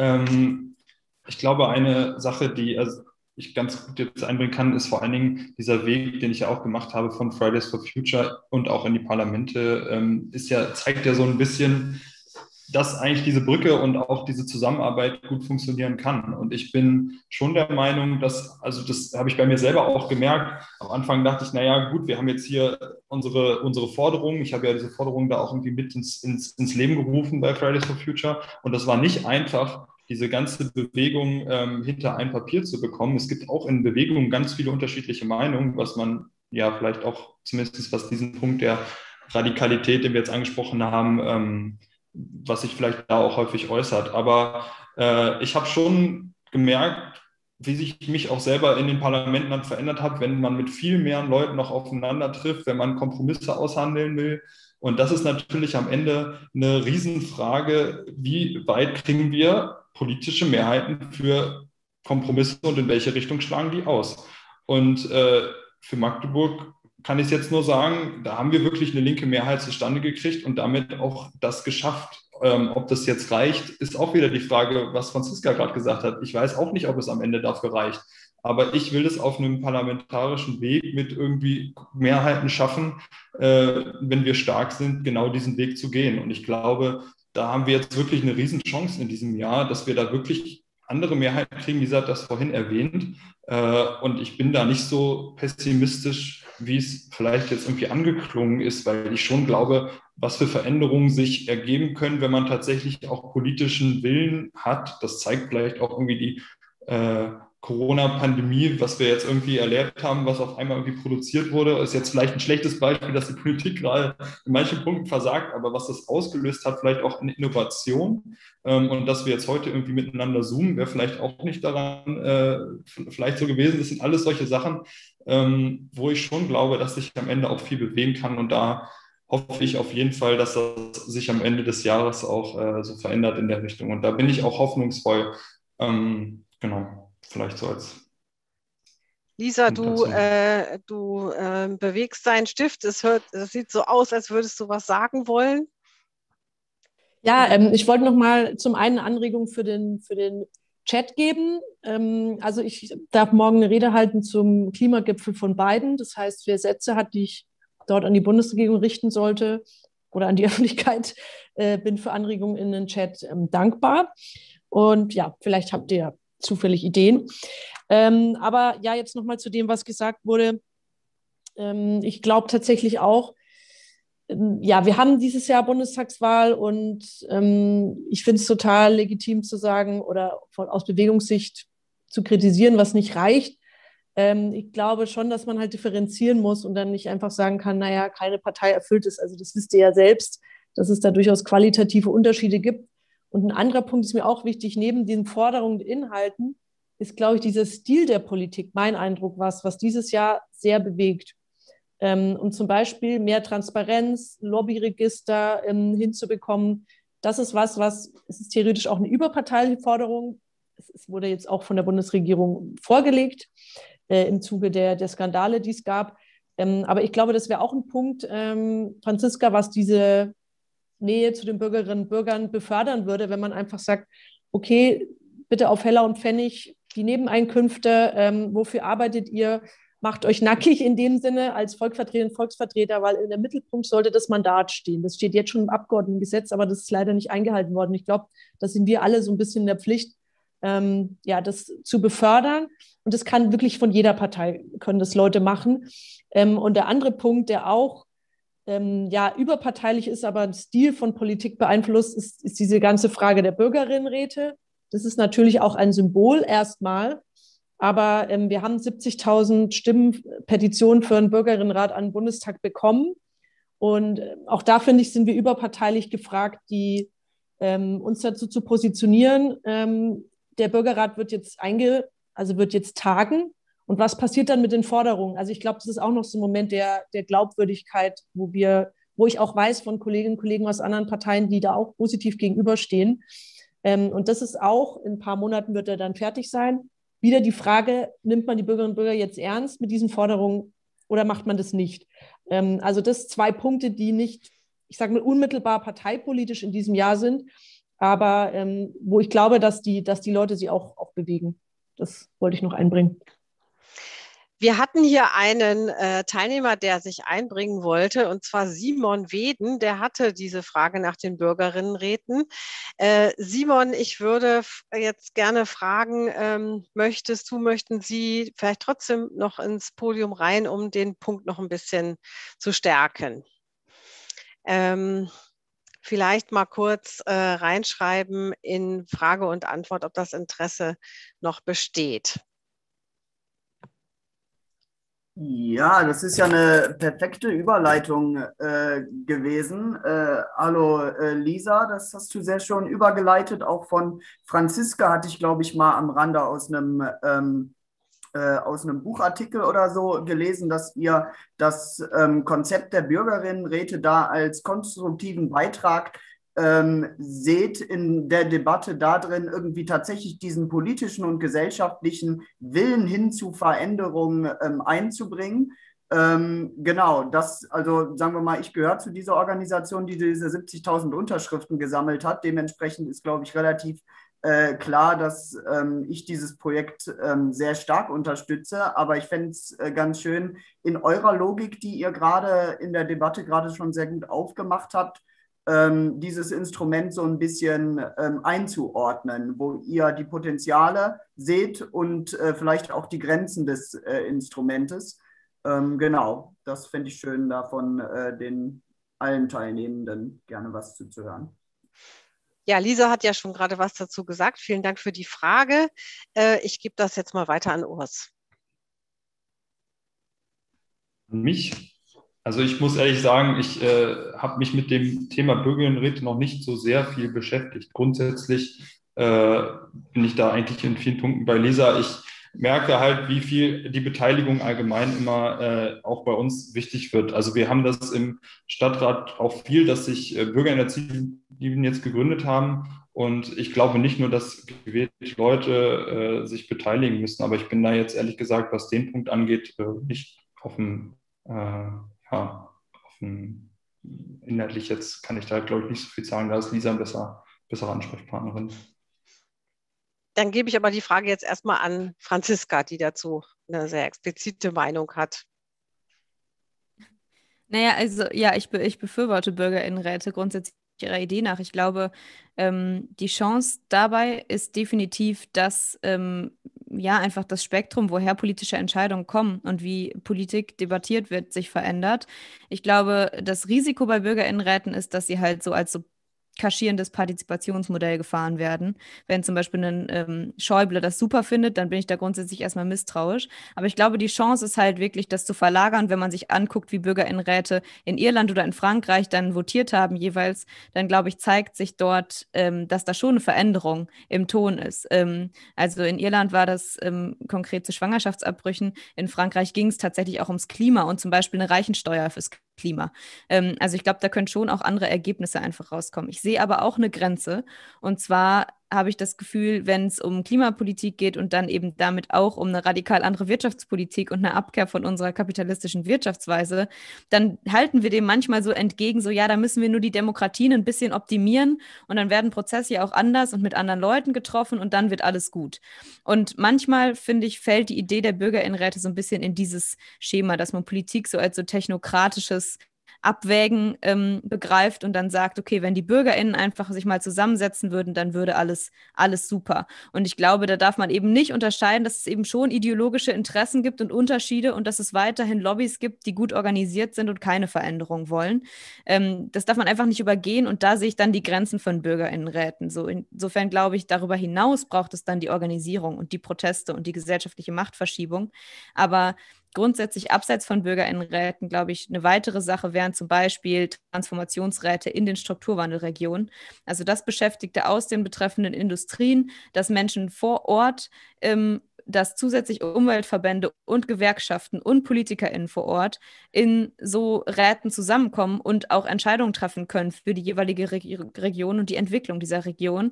ich glaube, eine Sache, die ich ganz gut jetzt einbringen kann, ist vor allen Dingen dieser Weg, den ich ja auch gemacht habe von Fridays for Future und auch in die Parlamente, zeigt ja so ein bisschen, dass eigentlich diese Brücke und auch diese Zusammenarbeit gut funktionieren kann. Und ich bin schon der Meinung, das habe ich bei mir selber auch gemerkt. Am Anfang dachte ich, naja, gut, wir haben jetzt hier unsere Forderungen. Ich habe ja diese Forderungen da auch irgendwie mit ins Leben gerufen bei Fridays for Future. Und das war nicht einfach, diese ganze Bewegung hinter ein Papier zu bekommen. Es gibt auch in Bewegungen ganz viele unterschiedliche Meinungen, was man ja vielleicht auch zumindest was diesen Punkt der Radikalität, den wir jetzt angesprochen haben, was sich vielleicht da auch häufig äußert. Aber ich habe schon gemerkt, wie sich mich auch selber in den Parlamenten dann verändert hat, wenn man mit viel mehr Leuten noch aufeinander trifft, wenn man Kompromisse aushandeln will. Und das ist natürlich am Ende eine Riesenfrage, wie weit kriegen wir politische Mehrheiten für Kompromisse und in welche Richtung schlagen die aus? Und für Magdeburg kann ich es jetzt nur sagen, da haben wir wirklich eine linke Mehrheit zustande gekriegt und damit auch das geschafft. Ob das jetzt reicht, ist auch wieder die Frage, was Franziska gerade gesagt hat. Ich weiß auch nicht, ob es am Ende dafür reicht. Aber ich will es auf einem parlamentarischen Weg mit irgendwie Mehrheiten schaffen, wenn wir stark sind, genau diesen Weg zu gehen. Und ich glaube, da haben wir jetzt wirklich eine Riesenchance in diesem Jahr, dass wir da wirklich andere Mehrheiten kriegen. Lisa hat das vorhin erwähnt. Und ich bin da nicht so pessimistisch, wie es vielleicht jetzt irgendwie angeklungen ist, weil ich schon glaube, was für Veränderungen sich ergeben können, wenn man tatsächlich auch politischen Willen hat. Das zeigt vielleicht auch irgendwie Corona-Pandemie, was wir jetzt irgendwie erlebt haben, was auf einmal irgendwie produziert wurde, ist jetzt vielleicht ein schlechtes Beispiel, dass die Politik gerade in manchen Punkten versagt, aber was das ausgelöst hat, vielleicht auch eine Innovation, und dass wir jetzt heute irgendwie miteinander zoomen, wäre vielleicht auch nicht daran vielleicht so gewesen. Das sind alles solche Sachen, wo ich schon glaube, dass sich am Ende auch viel bewegen kann, und da hoffe ich auf jeden Fall, dass das sich am Ende des Jahres auch so verändert in der Richtung, und da bin ich auch hoffnungsvoll. Genau. Vielleicht so als Lisa, Präsentation. du bewegst deinen Stift. Es sieht so aus, als würdest du was sagen wollen. Ja, ich wollte noch mal zum einen Anregung für den Chat geben. Also ich darf morgen eine Rede halten zum Klimagipfel von Biden. Das heißt, wer Sätze hat, die ich dort an die Bundesregierung richten sollte oder an die Öffentlichkeit, bin für Anregungen in den Chat dankbar. Und ja, vielleicht habt ihr zufällig Ideen. Aber ja, jetzt noch mal zu dem, was gesagt wurde. Ich glaube tatsächlich auch, ja, wir haben dieses Jahr Bundestagswahl und ich finde es total legitim zu sagen oder aus Bewegungssicht zu kritisieren, was nicht reicht. Ich glaube schon, dass man halt differenzieren muss und dann nicht einfach sagen kann, naja, keine Partei erfüllt es. Also das wisst ihr ja selbst, dass es da durchaus qualitative Unterschiede gibt. Und ein anderer Punkt ist mir auch wichtig, neben den Forderungen und Inhalten ist, glaube ich, dieser Stil der Politik, mein Eindruck, was dieses Jahr sehr bewegt. Und zum Beispiel mehr Transparenz, Lobbyregister hinzubekommen, das ist was, es ist theoretisch auch eine überparteiliche Forderung. Es wurde jetzt auch von der Bundesregierung vorgelegt im Zuge der Skandale, die es gab. Aber ich glaube, das wäre auch ein Punkt, Franziska, was diese Nähe zu den Bürgerinnen und Bürgern befördern würde, wenn man einfach sagt, okay, bitte auf Heller und Pfennig die Nebeneinkünfte, wofür arbeitet ihr? Macht euch nackig in dem Sinne als Volksvertreterinnen und Volksvertreter, weil in der Mittelpunkt sollte das Mandat stehen. Das steht jetzt schon im Abgeordnetengesetz, aber das ist leider nicht eingehalten worden. Ich glaube, da sind wir alle so ein bisschen in der Pflicht, ja, das zu befördern. Und das kann wirklich von jeder Partei, können das Leute machen. Und der andere Punkt, der auch ja, überparteilich ist, aber den Stil von Politik beeinflusst, ist diese ganze Frage der Bürgerinnenräte. Das ist natürlich auch ein Symbol erstmal. Aber wir haben 70.000 Stimmen, Petitionen für einen Bürgerinnenrat an den Bundestag bekommen. Und auch da, finde ich, sind wir überparteilich gefragt, uns dazu zu positionieren. Der Bürgerrat wird jetzt wird jetzt tagen. Und was passiert dann mit den Forderungen? Also ich glaube, das ist auch noch so ein Moment der Glaubwürdigkeit, wo ich auch weiß von Kolleginnen und Kollegen aus anderen Parteien, die da auch positiv gegenüberstehen. Und das ist auch, in ein paar Monaten wird er dann fertig sein. Wieder die Frage, nimmt man die Bürgerinnen und Bürger jetzt ernst mit diesen Forderungen oder macht man das nicht? Also das 2 Punkte, die nicht, ich sage mal, unmittelbar parteipolitisch in diesem Jahr sind, aber wo ich glaube, dass die Leute sie auch bewegen. Das wollte ich noch einbringen. Wir hatten hier einen Teilnehmer, der sich einbringen wollte, und zwar Simon Weden. Der hatte diese Frage nach den Bürgerinnenräten. Simon, ich würde jetzt gerne fragen, möchten Sie vielleicht trotzdem noch ins Podium rein, um den Punkt noch ein bisschen zu stärken? Vielleicht mal kurz reinschreiben in Frage und Antwort, ob das Interesse noch besteht. Ja, das ist ja eine perfekte Überleitung gewesen. Hallo Lisa, das hast du sehr schön übergeleitet. Auch von Franziska hatte ich, glaube ich, mal am Rande aus einem Buchartikel oder so gelesen, dass ihr das Konzept der Bürgerinnenräte da als konstruktiven Beitrag seht in der Debatte darin, irgendwie tatsächlich diesen politischen und gesellschaftlichen Willen hin zu Veränderungen einzubringen. Genau, also sagen wir mal, ich gehöre zu dieser Organisation, die diese 70.000 Unterschriften gesammelt hat. Dementsprechend ist, glaube ich, relativ klar, dass ich dieses Projekt sehr stark unterstütze, aber ich fände es ganz schön, in eurer Logik, die ihr gerade in der Debatte gerade schon sehr gut aufgemacht habt, dieses Instrument so ein bisschen einzuordnen, wo ihr die Potenziale seht und vielleicht auch die Grenzen des Instrumentes. Genau, das fände ich schön, da von allen Teilnehmenden gerne was zuzuhören. Ja, Lisa hat ja schon gerade was dazu gesagt. Vielen Dank für die Frage. Ich gebe das jetzt mal weiter an Urs. Mich? Also ich muss ehrlich sagen, ich habe mich mit dem Thema Bürgerinnenräte noch nicht so sehr viel beschäftigt. Grundsätzlich bin ich da eigentlich in vielen Punkten bei Lisa. Ich merke halt, wie viel die Beteiligung allgemein immer auch bei uns wichtig wird. Also wir haben das im Stadtrat auch viel, dass sich Bürgerinitiativen jetzt gegründet haben. Und ich glaube nicht nur, dass gewählte Leute sich beteiligen müssen, aber ich bin da jetzt ehrlich gesagt, was den Punkt angeht, nicht auf dem inhaltlich jetzt kann ich da, glaube ich, nicht so viel sagen. Da ist Lisa eine bessere Ansprechpartnerin. Dann gebe ich aber die Frage jetzt erstmal an Franziska, die dazu eine sehr explizite Meinung hat. Naja, also ja, ich befürworte BürgerInnenräte grundsätzlich ihrer Idee nach. Ich glaube, die Chance dabei ist definitiv, dass ja einfach das Spektrum, woher politische Entscheidungen kommen und wie Politik debattiert wird, sich verändert. Ich glaube, das Risiko bei BürgerInnenräten ist, dass sie halt so als so kaschierendes Partizipationsmodell gefahren werden. Wenn zum Beispiel ein Schäuble das super findet, dann bin ich da grundsätzlich erstmal misstrauisch. Aber ich glaube, die Chance ist halt wirklich, das zu verlagern. Wenn man sich anguckt, wie BürgerInnenräte in Irland oder in Frankreich dann votiert haben jeweils, dann glaube ich, zeigt sich dort, dass da schon eine Veränderung im Ton ist. Also in Irland war das konkret zu Schwangerschaftsabbrüchen. In Frankreich ging es tatsächlich auch ums Klima und zum Beispiel eine Reichensteuer fürs Klima. Also ich glaube, da können schon auch andere Ergebnisse einfach rauskommen. Ich sehe aber auch eine Grenze. Und zwar habe ich das Gefühl, wenn es um Klimapolitik geht und dann eben damit auch um eine radikal andere Wirtschaftspolitik und eine Abkehr von unserer kapitalistischen Wirtschaftsweise, dann halten wir dem manchmal so entgegen, so ja, da müssen wir nur die Demokratien ein bisschen optimieren und dann werden Prozesse ja auch anders und mit anderen Leuten getroffen und dann wird alles gut. Und manchmal, finde ich, fällt die Idee der Bürgerinnenräte so ein bisschen in dieses Schema, dass man Politik so als so technokratisches Abwägen begreift und dann sagt, okay, wenn die BürgerInnen einfach sich mal zusammensetzen würden, dann würde alles super. Und ich glaube, da darf man eben nicht unterscheiden, dass es eben schon ideologische Interessen gibt und Unterschiede und dass es weiterhin Lobbys gibt, die gut organisiert sind und keine Veränderung wollen. Das darf man einfach nicht übergehen und da sehe ich dann die Grenzen von BürgerInnenräten. So insofern glaube ich, darüber hinaus braucht es dann die Organisierung und die Proteste und die gesellschaftliche Machtverschiebung. Aber grundsätzlich abseits von BürgerInnenräten, glaube ich, eine weitere Sache wären zum Beispiel Transformationsräte in den Strukturwandelregionen. Also dass Beschäftigte aus den betreffenden Industrien, dass Menschen vor Ort, dass zusätzlich Umweltverbände und Gewerkschaften und PolitikerInnen vor Ort in so Räten zusammenkommen und auch Entscheidungen treffen können für die jeweilige Region und die Entwicklung dieser Region.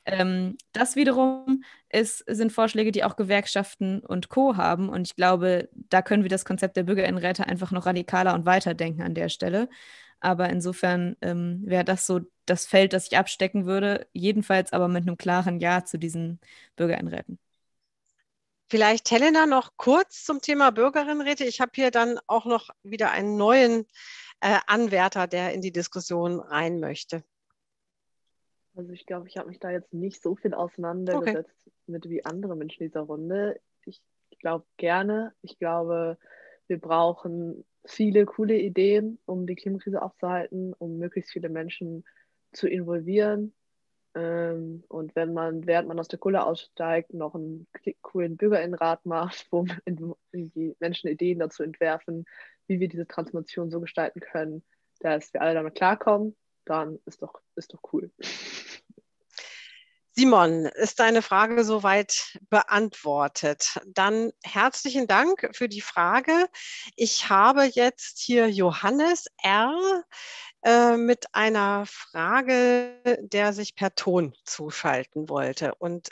Das wiederum sind Vorschläge, die auch Gewerkschaften und Co. haben. Und ich glaube, da können wir das Konzept der BürgerInnenräte einfach noch radikaler und weiterdenken an der Stelle. Aber insofern wäre das so das Feld, das ich abstecken würde. Jedenfalls aber mit einem klaren Ja zu diesen BürgerInnenräten. Vielleicht Helena noch kurz zum Thema Bürgerinnenräte. Ich habe hier dann auch noch wieder einen neuen Anwärter, der in die Diskussion rein möchte. Also ich glaube, ich habe mich da jetzt nicht so viel auseinandergesetzt mit wie andere Menschen in dieser Runde. Ich glaube gerne. Ich glaube, wir brauchen viele coole Ideen, um die Klimakrise aufzuhalten, um möglichst viele Menschen zu involvieren. Und wenn man, während man aus der Kohle aussteigt, noch einen coolen BürgerInnenrat macht, wo die Menschen Ideen dazu entwerfen, wie wir diese Transformation so gestalten können, dass wir alle damit klarkommen, dann ist doch cool. Simon, ist deine Frage soweit beantwortet? Dann herzlichen Dank für die Frage. Ich habe jetzt hier Johannes R. Mit einer Frage, der sich per Ton zuschalten wollte. Und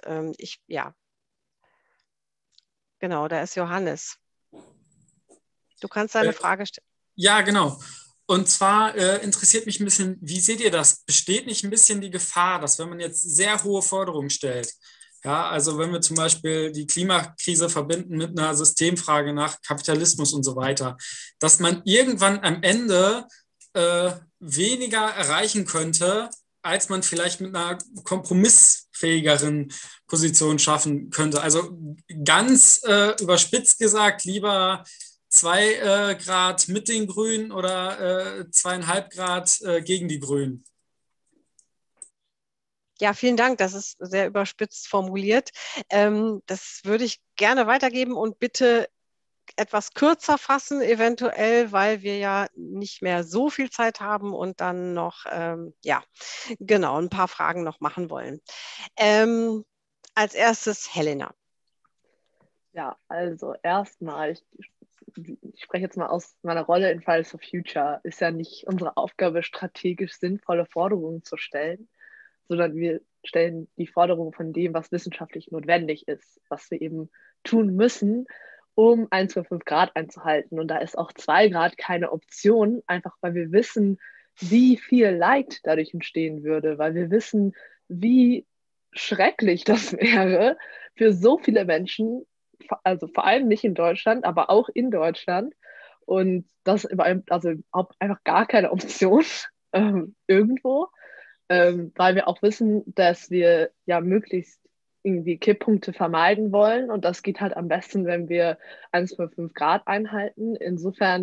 genau, da ist Johannes. Du kannst deine Frage stellen. Ja, genau. Und zwar interessiert mich ein bisschen, wie seht ihr das? Besteht nicht ein bisschen die Gefahr, dass wenn man jetzt sehr hohe Forderungen stellt, ja, also wenn wir zum Beispiel die Klimakrise verbinden mit einer Systemfrage nach Kapitalismus und so weiter, dass man irgendwann am Ende weniger erreichen könnte, als man vielleicht mit einer kompromissfähigeren Position schaffen könnte. Also ganz überspitzt gesagt, lieber 2 Grad mit den Grünen oder 2,5 Grad gegen die Grünen? Ja, vielen Dank. Das ist sehr überspitzt formuliert. Das würde ich gerne weitergeben und bitte etwas kürzer fassen, eventuell, weil wir ja nicht mehr so viel Zeit haben und dann noch, ja, genau, ein paar Fragen noch machen wollen. Als erstes Helena. Ja, also erstmal, ich spreche jetzt mal aus meiner Rolle in Fridays for Future, ist ja nicht unsere Aufgabe, strategisch sinnvolle Forderungen zu stellen, sondern wir stellen die Forderung von dem, was wissenschaftlich notwendig ist, was wir eben tun müssen, um 1,5 Grad einzuhalten. Und da ist auch 2 Grad keine Option, einfach weil wir wissen, wie viel Leid dadurch entstehen würde, weil wir wissen, wie schrecklich das wäre für so viele Menschen, also vor allem nicht in Deutschland, aber auch in Deutschland. Und das also einfach gar keine Option irgendwo, weil wir auch wissen, dass wir ja möglichst irgendwie Kipppunkte vermeiden wollen. Und das geht halt am besten, wenn wir 1,5 Grad einhalten. Insofern,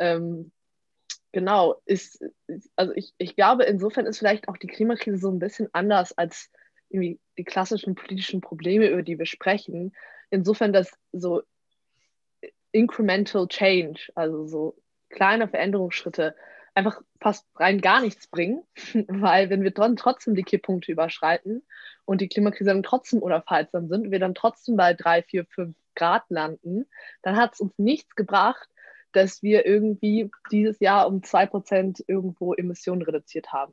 genau, also ich glaube, insofern ist vielleicht auch die Klimakrise so ein bisschen anders als irgendwie die klassischen politischen Probleme, über die wir sprechen. Insofern, dass so incremental change, also so kleine Veränderungsschritte, einfach fast rein gar nichts bringen, weil wenn wir dann trotzdem die Kipppunkte überschreiten und die Klimakrise dann trotzdem unaufhaltsam sind und wir dann trotzdem bei 3, 4, 5 Grad landen, dann hat es uns nichts gebracht, dass wir irgendwie dieses Jahr um 2% irgendwo Emissionen reduziert haben.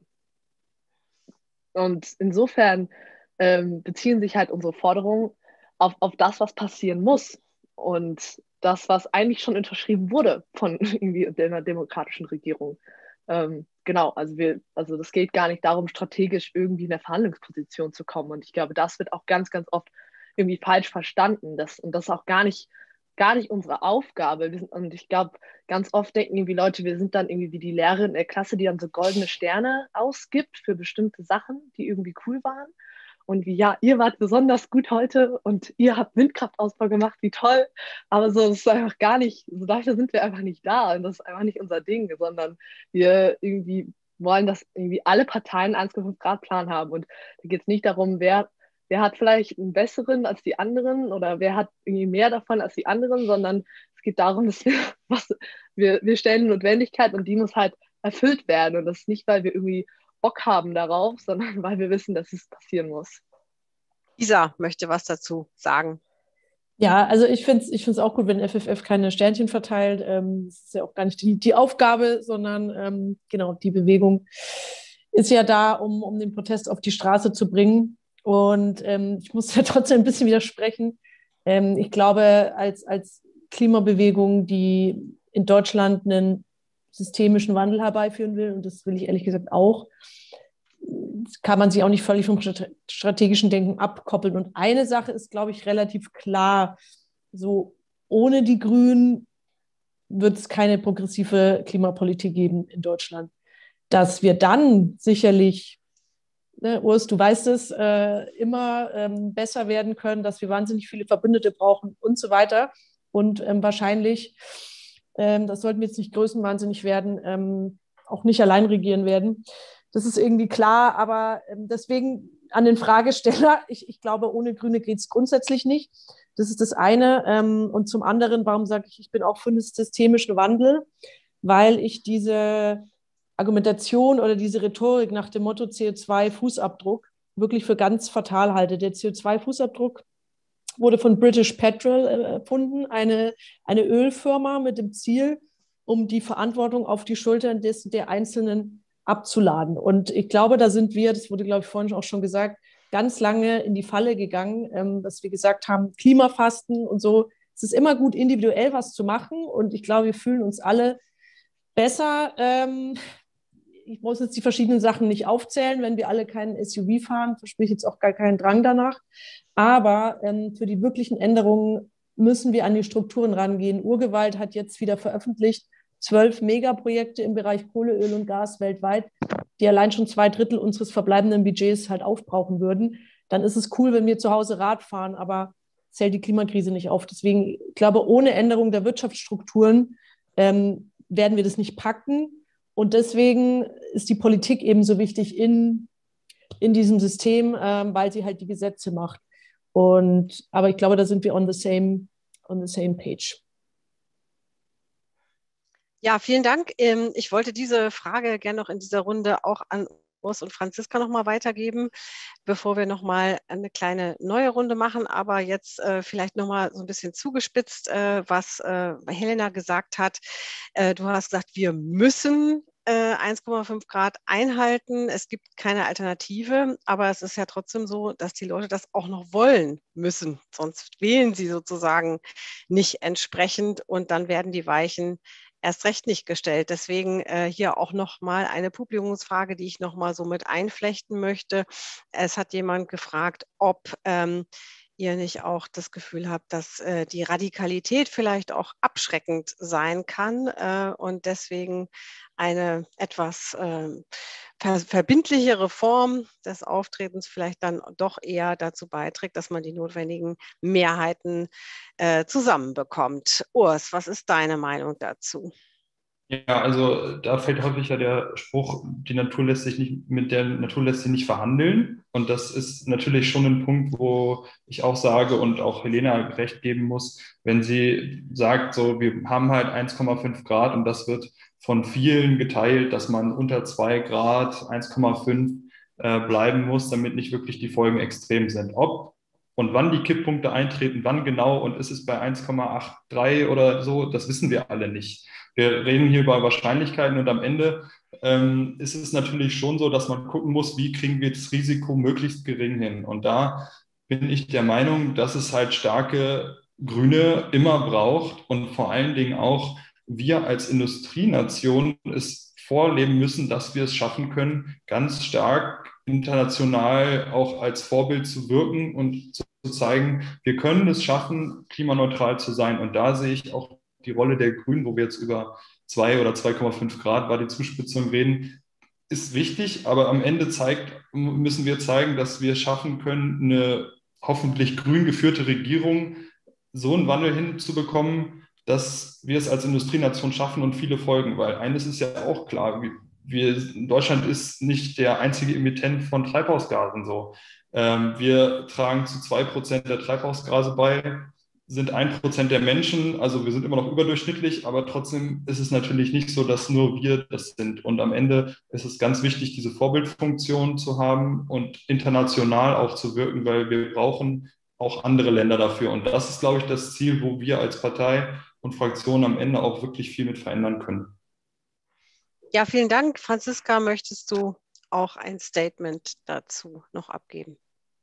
Und insofern beziehen sich halt unsere Forderungen auf das, was passieren muss. Und das, was eigentlich schon unterschrieben wurde von irgendwie einer demokratischen Regierung. Genau, also das geht gar nicht darum, strategisch irgendwie in eine Verhandlungsposition zu kommen. Und ich glaube, das wird auch ganz, ganz oft irgendwie falsch verstanden. Und das ist auch gar nicht unsere Aufgabe. Und ich glaube, ganz oft denken irgendwie Leute, wir sind dann irgendwie wie die Lehrerin in der Klasse, die dann so goldene Sterne ausgibt für bestimmte Sachen, die irgendwie cool waren. Und wie, ja, ihr wart besonders gut heute und ihr habt Windkraftausbau gemacht, wie toll. Aber so, das ist einfach gar nicht, so dafür sind wir einfach nicht da. Und das ist einfach nicht unser Ding, sondern wir irgendwie wollen, dass irgendwie alle Parteien einen 1,5 Grad Plan haben. Und da geht es nicht darum, wer hat vielleicht einen besseren als die anderen oder wer hat irgendwie mehr davon als die anderen, sondern es geht darum, dass wir stellen eine Notwendigkeit und die muss halt erfüllt werden. Und das ist nicht, weil wir irgendwie Bock haben darauf, sondern weil wir wissen, dass es passieren muss. Isa möchte was dazu sagen. Ja, also ich finde es auch gut, wenn FFF keine Sternchen verteilt. Das ist ja auch gar nicht die Aufgabe, sondern genau, die Bewegung ist ja da, um den Protest auf die Straße zu bringen. Und ich muss ja trotzdem ein bisschen widersprechen. Ich glaube, als Klimabewegung, die in Deutschland einen systemischen Wandel herbeiführen will, und das will ich ehrlich gesagt auch, kann man sich auch nicht völlig vom strategischen Denken abkoppeln. Und eine Sache ist, glaube ich, relativ klar. So ohne die Grünen wird es keine progressive Klimapolitik geben in Deutschland. Dass wir dann sicherlich, Urs, du weißt es, immer besser werden können, dass wir wahnsinnig viele Verbündete brauchen und so weiter. Und wahrscheinlich, das sollten wir jetzt nicht größenwahnsinnig werden, auch nicht allein regieren werden. Das ist irgendwie klar, aber deswegen an den Fragesteller, ich glaube, ohne Grüne geht es grundsätzlich nicht. Das ist das eine. Und zum anderen, warum sage ich bin auch für einen systemischen Wandel? Weil ich diese Argumentation oder diese Rhetorik nach dem Motto CO2-Fußabdruck wirklich für ganz fatal halte. Der CO2-Fußabdruck wurde von British Petrol erfunden, eine Ölfirma mit dem Ziel, um die Verantwortung auf die Schultern der Einzelnen abzuladen. Und ich glaube, da sind wir, das wurde, glaube ich, vorhin auch schon gesagt, ganz lange in die Falle gegangen, dass wir gesagt haben, Klimafasten und so. Es ist immer gut, individuell was zu machen. Und ich glaube, wir fühlen uns alle besser. Ich muss jetzt die verschiedenen Sachen nicht aufzählen. Wenn wir alle keinen SUV fahren, verspüre ich jetzt auch gar keinen Drang danach. Aber für die wirklichen Änderungen müssen wir an die Strukturen rangehen. Urgewalt hat jetzt wieder veröffentlicht 12 Megaprojekte im Bereich Kohle, Öl und Gas weltweit, die allein schon 2/3 unseres verbleibenden Budgets halt aufbrauchen würden. Dann ist es cool, wenn wir zu Hause Rad fahren, aber zählt die Klimakrise nicht auf. Deswegen, ich glaube, ohne Änderung der Wirtschaftsstrukturen werden wir das nicht packen. Und deswegen ist die Politik eben so wichtig in in diesem System, weil sie halt die Gesetze macht. Aber ich glaube, da sind wir on the same page. Ja, vielen Dank. Ich wollte diese Frage gerne noch in dieser Runde auch an Urs und Franziska nochmal weitergeben, bevor wir nochmal eine kleine neue Runde machen. Aber jetzt vielleicht nochmal so ein bisschen zugespitzt, was Helena gesagt hat. Du hast gesagt, wir müssen 1,5 Grad einhalten. Es gibt keine Alternative, aber es ist ja trotzdem so, dass die Leute das auch noch wollen müssen. Sonst wählen sie sozusagen nicht entsprechend und dann werden die Weichen erst recht nicht gestellt. Deswegen hier auch nochmal eine Publikumsfrage, die ich nochmal so mit einflechten möchte. Es hat jemand gefragt, ob ihr nicht auch das Gefühl habt, dass die Radikalität vielleicht auch abschreckend sein kann und deswegen eine etwas verbindlichere Form des Auftretens vielleicht dann doch eher dazu beiträgt, dass man die notwendigen Mehrheiten zusammenbekommt. Urs, was ist deine Meinung dazu? Ja, also da fällt häufig ja der Spruch, mit der Natur lässt sich nicht verhandeln. Und das ist natürlich schon ein Punkt, wo ich auch sage und auch Helena recht geben muss, wenn sie sagt, so, wir haben halt 1,5 Grad und das wird von vielen geteilt, dass man unter 2 Grad, 1,5 bleiben muss, damit nicht wirklich die Folgen extrem sind. Ob und wann die Kipppunkte eintreten, wann genau und ist es bei 1,83 oder so, das wissen wir alle nicht. Wir reden hier über Wahrscheinlichkeiten und am Ende ist es natürlich schon so, dass man gucken muss, wie kriegen wir das Risiko möglichst gering hin. Und da bin ich der Meinung, dass es halt starke Grüne immer braucht und vor allen Dingen auch wir als Industrienation es vorleben müssen, dass wir es schaffen können, ganz stark international auch als Vorbild zu wirken und zu zeigen, wir können es schaffen, klimaneutral zu sein. Und da sehe ich auch die Rolle der Grünen, wo wir jetzt über 2 oder 2,5 Grad war die Zuspitzung reden, ist wichtig, aber am Ende müssen wir zeigen, dass wir es schaffen können, eine hoffentlich grün geführte Regierung so einen Wandel hinzubekommen, dass wir es als Industrienation schaffen und viele folgen, weil eines ist ja auch klar, Deutschland ist nicht der einzige Emittent von Treibhausgasen so. Wir tragen zu 2% der Treibhausgase bei, sind 1% der Menschen, also wir sind immer noch überdurchschnittlich, aber trotzdem ist es natürlich nicht so, dass nur wir das sind. Und am Ende ist es ganz wichtig, diese Vorbildfunktion zu haben und international auch zu wirken, weil wir brauchen auch andere Länder dafür. Und das ist, glaube ich, das Ziel, wo wir als Partei und Fraktion am Ende auch wirklich viel mit verändern können. Ja, vielen Dank. Franziska, möchtest du auch ein Statement dazu noch abgeben?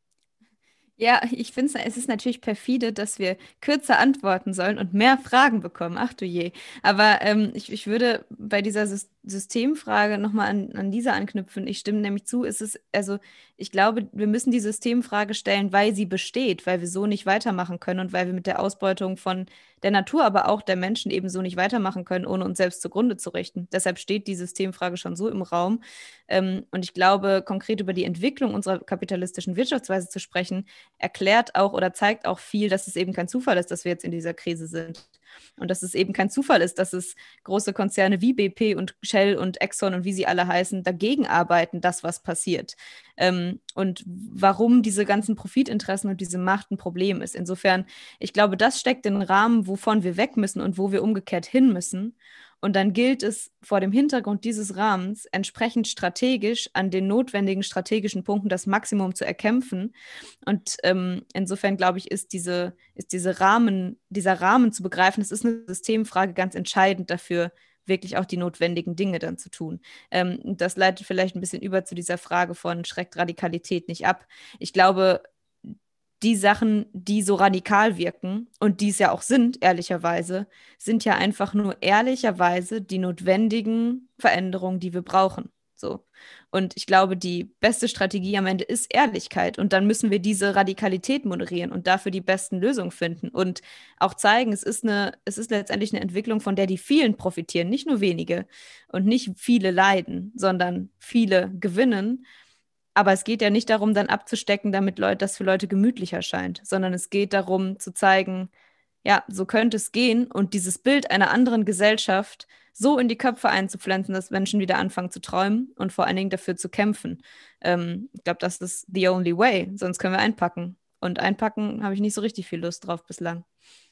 Ja, ich finde es ist natürlich perfide, dass wir kürzer antworten sollen und mehr Fragen bekommen. Ach du je. Aber ich würde bei dieser Systemfrage nochmal an diese anknüpfen. Ich stimme nämlich zu, also ich glaube, wir müssen die Systemfrage stellen, weil sie besteht, weil wir so nicht weitermachen können und weil wir mit der Ausbeutung von der Natur, aber auch der Menschen eben so nicht weitermachen können, ohne uns selbst zugrunde zu richten. Deshalb steht die Systemfrage schon so im Raum. Und ich glaube, konkret über die Entwicklung unserer kapitalistischen Wirtschaftsweise zu sprechen, erklärt auch oder zeigt auch viel, dass es eben kein Zufall ist, dass wir jetzt in dieser Krise sind. Und dass es eben kein Zufall ist, dass es große Konzerne wie BP und Shell und Exxon und wie sie alle heißen, dagegen arbeiten, das, was passiert. Und warum diese ganzen Profitinteressen und diese Macht ein Problem ist. Insofern, ich glaube, das steckt den Rahmen, wovon wir weg müssen und wo wir umgekehrt hin müssen. Und dann gilt es vor dem Hintergrund dieses Rahmens entsprechend strategisch an den notwendigen strategischen Punkten das Maximum zu erkämpfen. Und insofern, glaube ich, ist dieser Rahmen zu begreifen, das ist eine Systemfrage ganz entscheidend dafür, wirklich auch die notwendigen Dinge dann zu tun. Das leitet vielleicht ein bisschen über zu dieser Frage von schreckt Radikalität nicht ab. Ich glaube, die Sachen, die so radikal wirken und die es ja auch sind, ehrlicherweise, sind ja einfach nur ehrlicherweise die notwendigen Veränderungen, die wir brauchen. So. Und ich glaube, die beste Strategie am Ende ist Ehrlichkeit. Und dann müssen wir diese Radikalität moderieren und dafür die besten Lösungen finden und auch zeigen, es ist letztendlich eine Entwicklung, von der die vielen profitieren, nicht nur wenige und nicht viele leiden, sondern viele gewinnen. Aber es geht ja nicht darum, dann abzustecken, damit das für Leute gemütlich erscheint, sondern es geht darum zu zeigen, ja, so könnte es gehen und dieses Bild einer anderen Gesellschaft so in die Köpfe einzupflanzen, dass Menschen wieder anfangen zu träumen und vor allen Dingen dafür zu kämpfen. Ich glaube, das ist the only way, sonst können wir einpacken. Und einpacken habe ich nicht so richtig viel Lust drauf bislang.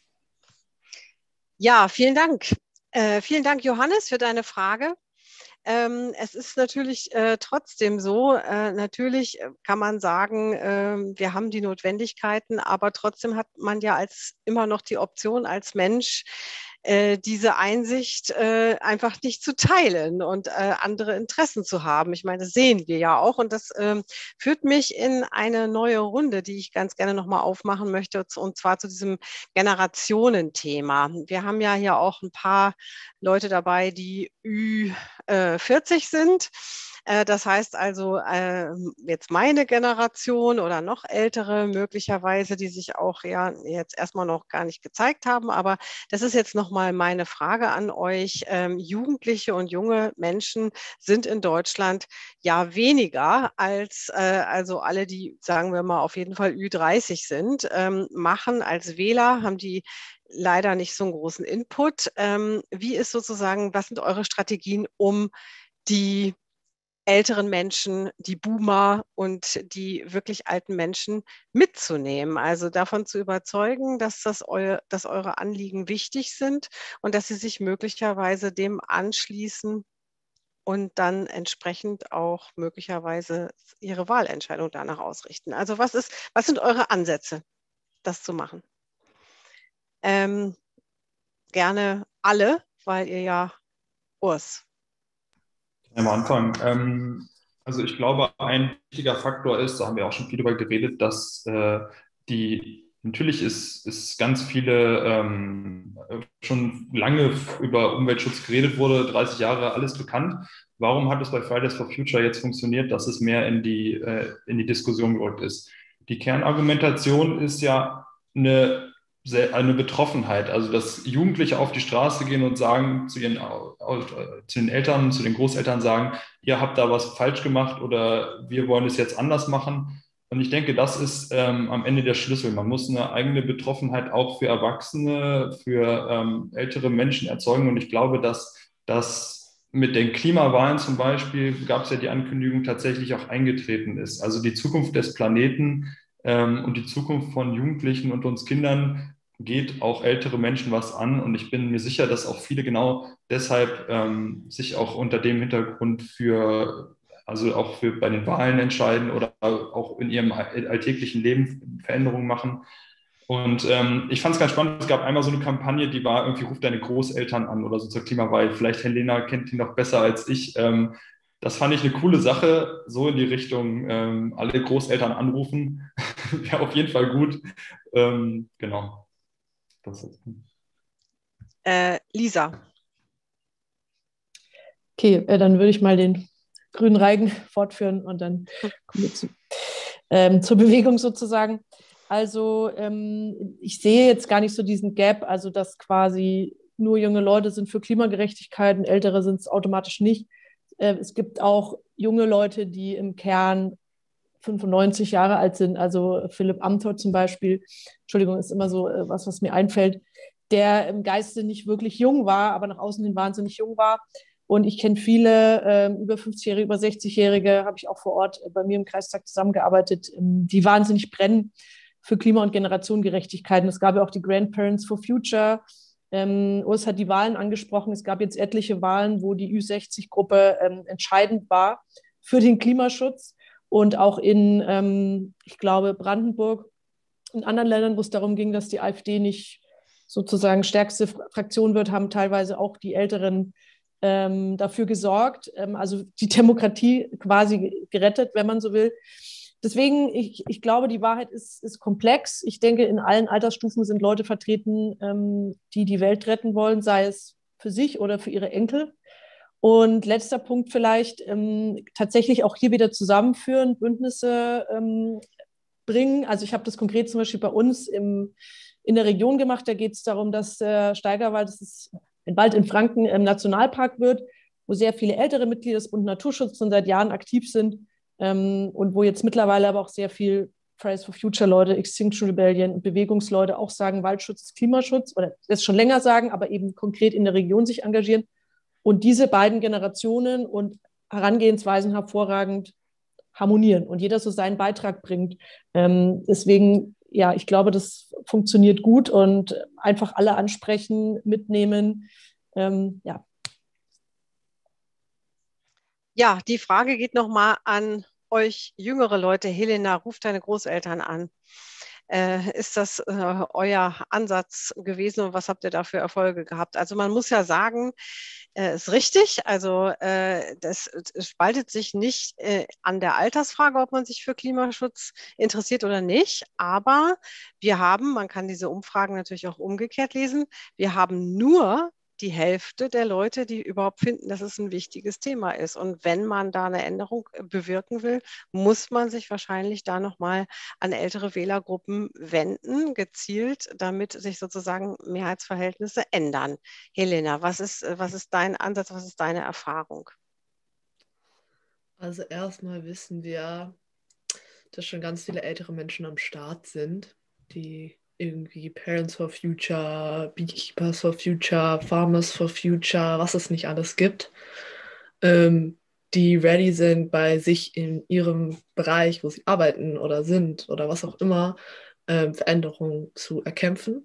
Ja, vielen Dank. Vielen Dank, Johannes, für deine Frage. Es ist natürlich trotzdem so, natürlich kann man sagen, wir haben die Notwendigkeiten, aber trotzdem hat man ja immer noch die Option als Mensch, diese Einsicht einfach nicht zu teilen und andere Interessen zu haben. Ich meine, das sehen wir ja auch und das führt mich in eine neue Runde, die ich ganz gerne nochmal aufmachen möchte, und zwar zu diesem Generationenthema. Wir haben ja hier auch ein paar Leute dabei, die Ü40 sind. Das heißt also jetzt meine Generation oder noch ältere möglicherweise, die sich auch ja jetzt erstmal noch gar nicht gezeigt haben. Aber das ist jetzt nochmal meine Frage an euch. Jugendliche und junge Menschen sind in Deutschland ja weniger als also alle, die, sagen wir mal, auf jeden Fall Ü30 sind, machen als Wähler, haben die leider nicht so einen großen Input. Wie ist sozusagen, was sind eure Strategien, um die älteren Menschen, die Boomer und die wirklich alten Menschen mitzunehmen? Also davon zu überzeugen, dass eure Anliegen wichtig sind und dass sie sich möglicherweise dem anschließen und dann entsprechend auch möglicherweise ihre Wahlentscheidung danach ausrichten. Also was sind eure Ansätze, das zu machen? Gerne alle, weil ihr ja Urs. Am Anfang. Also ich glaube, ein wichtiger Faktor ist, da haben wir auch schon viel darüber geredet, dass natürlich ist ganz viele schon lange über Umweltschutz geredet wurde, 30 Jahre alles bekannt. Warum hat es bei Fridays for Future jetzt funktioniert, dass es mehr in die Diskussion gerückt ist? Die Kernargumentation ist ja eine Betroffenheit, also dass Jugendliche auf die Straße gehen und sagen zu den Eltern, zu den Großeltern sagen, ihr habt da was falsch gemacht oder wir wollen es jetzt anders machen. Und ich denke, das ist am Ende der Schlüssel. Man muss eine eigene Betroffenheit auch für Erwachsene, für ältere Menschen erzeugen. Und ich glaube, dass das mit den Klimawahlen zum Beispiel, gab es ja die Ankündigung, tatsächlich auch eingetreten ist. Also die Zukunft des Planeten und die Zukunft von Jugendlichen und uns Kindern geht auch ältere Menschen was an. Und ich bin mir sicher, dass auch viele genau deshalb sich auch unter dem Hintergrund also auch bei den Wahlen entscheiden oder auch in ihrem alltäglichen Leben Veränderungen machen. Und ich fand es ganz spannend, es gab einmal so eine Kampagne, die war irgendwie, ruf deine Großeltern an oder so zur Klimawahl. Vielleicht Helena kennt die noch besser als ich. Das fand ich eine coole Sache, so in die Richtung, alle Großeltern anrufen. Wäre auf jeden Fall gut. Genau. Lisa. Okay, dann würde ich mal den grünen Reigen fortführen und dann kommen wir zur Bewegung sozusagen. Also ich sehe jetzt gar nicht so diesen Gap, also dass quasi nur junge Leute sind für Klimagerechtigkeit und Ältere sind es automatisch nicht. Es gibt auch junge Leute, die im Kern 95 Jahre alt sind, also Philipp Amthor zum Beispiel, Entschuldigung, ist immer so was mir einfällt, der im Geiste nicht wirklich jung war, aber nach außen hin wahnsinnig jung war. Und ich kenne viele über 50-Jährige, über 60-Jährige, habe ich auch vor Ort bei mir im Kreistag zusammengearbeitet, die wahnsinnig brennen für Klima- und Generationengerechtigkeit. Und es gab ja auch die Grandparents for Future. Urs hat die Wahlen angesprochen. Es gab jetzt etliche Wahlen, wo die Ü60-Gruppe entscheidend war für den Klimaschutz. Und auch in, ich glaube, Brandenburg und anderen Ländern, wo es darum ging, dass die AfD nicht sozusagen stärkste Fraktion wird, haben teilweise auch die Älteren dafür gesorgt, also die Demokratie quasi gerettet, wenn man so will. Deswegen, ich glaube, die Wahrheit ist komplex. Ich denke, in allen Altersstufen sind Leute vertreten, die die Welt retten wollen, sei es für sich oder für ihre Enkel. Und letzter Punkt vielleicht, tatsächlich auch hier wieder zusammenführen, Bündnisse bringen. Also ich habe das konkret zum Beispiel bei uns in der Region gemacht. Da geht es darum, dass Steigerwald, das ist ein Wald in Franken, Nationalpark wird, wo sehr viele ältere Mitglieder des Bund Naturschutz schon seit Jahren aktiv sind und wo jetzt mittlerweile aber auch sehr viel Fridays for Future Leute, Extinction Rebellion, Bewegungsleute auch sagen, Waldschutz ist Klimaschutz oder das schon länger sagen, aber eben konkret in der Region sich engagieren und diese beiden Generationen und Herangehensweisen hervorragend harmonieren und jeder so seinen Beitrag bringt. Deswegen, ja, ich glaube, das funktioniert gut und einfach alle ansprechen, mitnehmen. Ja. Ja, die Frage geht nochmal an euch jüngere Leute. Helena, ruft deine Großeltern an. Ist das euer Ansatz gewesen und was habt ihr da für Erfolge gehabt? Also man muss ja sagen, ist richtig. Also das spaltet sich nicht an der Altersfrage, ob man sich für Klimaschutz interessiert oder nicht. Aber wir haben, man kann diese Umfragen natürlich auch umgekehrt lesen, wir haben nur die Hälfte der Leute, die überhaupt finden, dass es ein wichtiges Thema ist. Und wenn man da eine Änderung bewirken will, muss man sich wahrscheinlich da nochmal an ältere Wählergruppen wenden, gezielt, damit sich sozusagen Mehrheitsverhältnisse ändern. Helena, was ist dein Ansatz, was ist deine Erfahrung? Also erstmal wissen wir, dass schon ganz viele ältere Menschen am Start sind, die irgendwie Parents for Future, Beekeepers for Future, Farmers for Future, was es nicht alles gibt, die ready sind, bei sich in ihrem Bereich, wo sie arbeiten oder sind oder was auch immer, Veränderungen zu erkämpfen.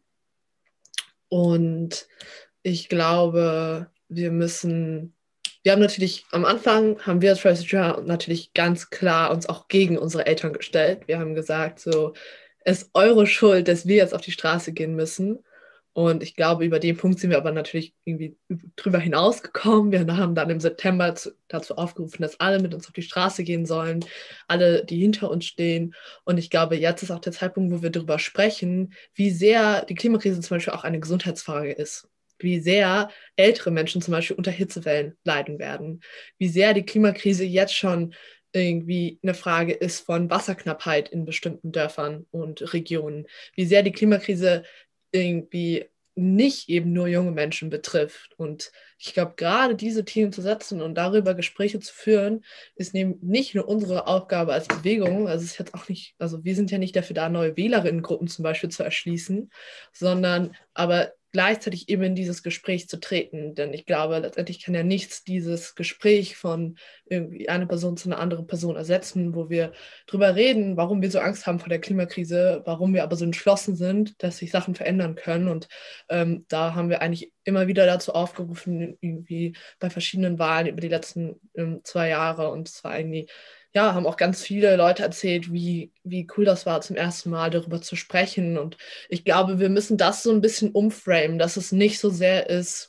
Und ich glaube, wir haben natürlich, am Anfang haben wir als Fridays for Future natürlich ganz klar uns auch gegen unsere Eltern gestellt. Wir haben gesagt, so, es ist eure Schuld, dass wir jetzt auf die Straße gehen müssen. Und ich glaube, über den Punkt sind wir aber natürlich irgendwie drüber hinausgekommen. Wir haben dann im September dazu aufgerufen, dass alle mit uns auf die Straße gehen sollen, alle, die hinter uns stehen. Und ich glaube, jetzt ist auch der Zeitpunkt, wo wir darüber sprechen, wie sehr die Klimakrise zum Beispiel auch eine Gesundheitsfrage ist. Wie sehr ältere Menschen zum Beispiel unter Hitzewellen leiden werden. Wie sehr die Klimakrise jetzt schon irgendwie eine Frage ist von Wasserknappheit in bestimmten Dörfern und Regionen. Wie sehr die Klimakrise irgendwie nicht eben nur junge Menschen betrifft. Und ich glaube, gerade diese Themen zu setzen und darüber Gespräche zu führen, ist nicht nur unsere Aufgabe als Bewegung, also es ist jetzt auch nicht, also wir sind ja nicht dafür da, neue Wählerinnengruppen zum Beispiel zu erschließen, sondern aber gleichzeitig eben in dieses Gespräch zu treten. Denn ich glaube, letztendlich kann ja nichts dieses Gespräch von irgendwie einer Person zu einer anderen Person ersetzen, wo wir drüber reden, warum wir so Angst haben vor der Klimakrise, warum wir aber so entschlossen sind, dass sich Sachen verändern können. Und da haben wir eigentlich immer wieder dazu aufgerufen, irgendwie bei verschiedenen Wahlen über die letzten 2 Jahre. Und es war irgendwie, ja, haben auch ganz viele Leute erzählt, wie cool das war, zum ersten Mal darüber zu sprechen. Und ich glaube, wir müssen das so ein bisschen umframen, dass es nicht so sehr ist,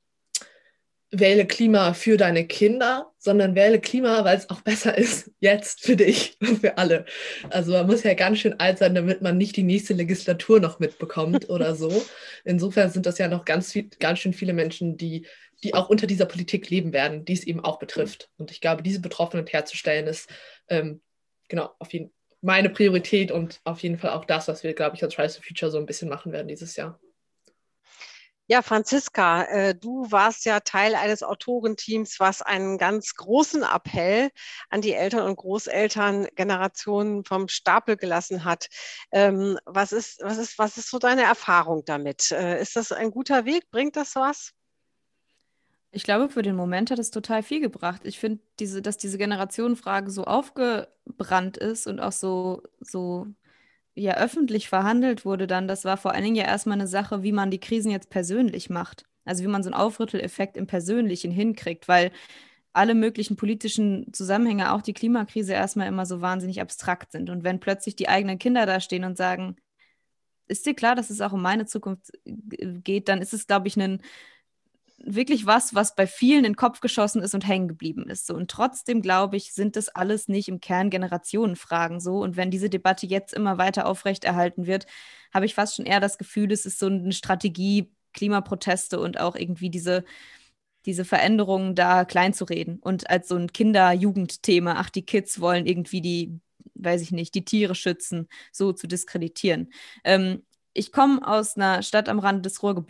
wähle Klima für deine Kinder, sondern wähle Klima, weil es auch besser ist jetzt für dich und für alle. Also man muss ja ganz schön alt sein, damit man nicht die nächste Legislatur noch mitbekommt oder so. Insofern sind das ja noch ganz schön viele Menschen, die auch unter dieser Politik leben werden, die es eben auch betrifft. Und ich glaube, diese Betroffenheit herzustellen ist genau auf jeden Fall meine Priorität und auf jeden Fall auch das, was wir, glaube ich, als Fridays for Future so ein bisschen machen werden dieses Jahr. Ja, Franziska, du warst ja Teil eines Autorenteams, was einen ganz großen Appell an die Eltern- und Großelterngenerationen vom Stapel gelassen hat. Was ist so deine Erfahrung damit? Ist das ein guter Weg? Bringt das was? Ich glaube, für den Moment hat es total viel gebracht. Ich finde, dass diese Generationenfrage so aufgebrannt ist und auch so ja öffentlich verhandelt wurde dann, das war vor allen Dingen ja erstmal eine Sache, wie man die Krisen jetzt persönlich macht. Also wie man so einen Aufrütteleffekt im Persönlichen hinkriegt, weil alle möglichen politischen Zusammenhänge, auch die Klimakrise, erstmal immer so wahnsinnig abstrakt sind. Und wenn plötzlich die eigenen Kinder da stehen und sagen, ist dir klar, dass es auch um meine Zukunft geht, dann ist es, glaube ich, wirklich was bei vielen in den Kopf geschossen ist und hängen geblieben ist. So. Und trotzdem, glaube ich, sind das alles nicht im Kern Generationenfragen so. Und wenn diese Debatte jetzt immer weiter aufrechterhalten wird, habe ich fast schon eher das Gefühl, es ist so eine Strategie, Klimaproteste und auch irgendwie diese Veränderungen da klein zu reden. Und als so ein Kinder-Jugendthema, ach, die Kids wollen irgendwie weiß ich nicht, die Tiere schützen, so zu diskreditieren. Ich komme aus einer Stadt am Rande des Ruhrgebiets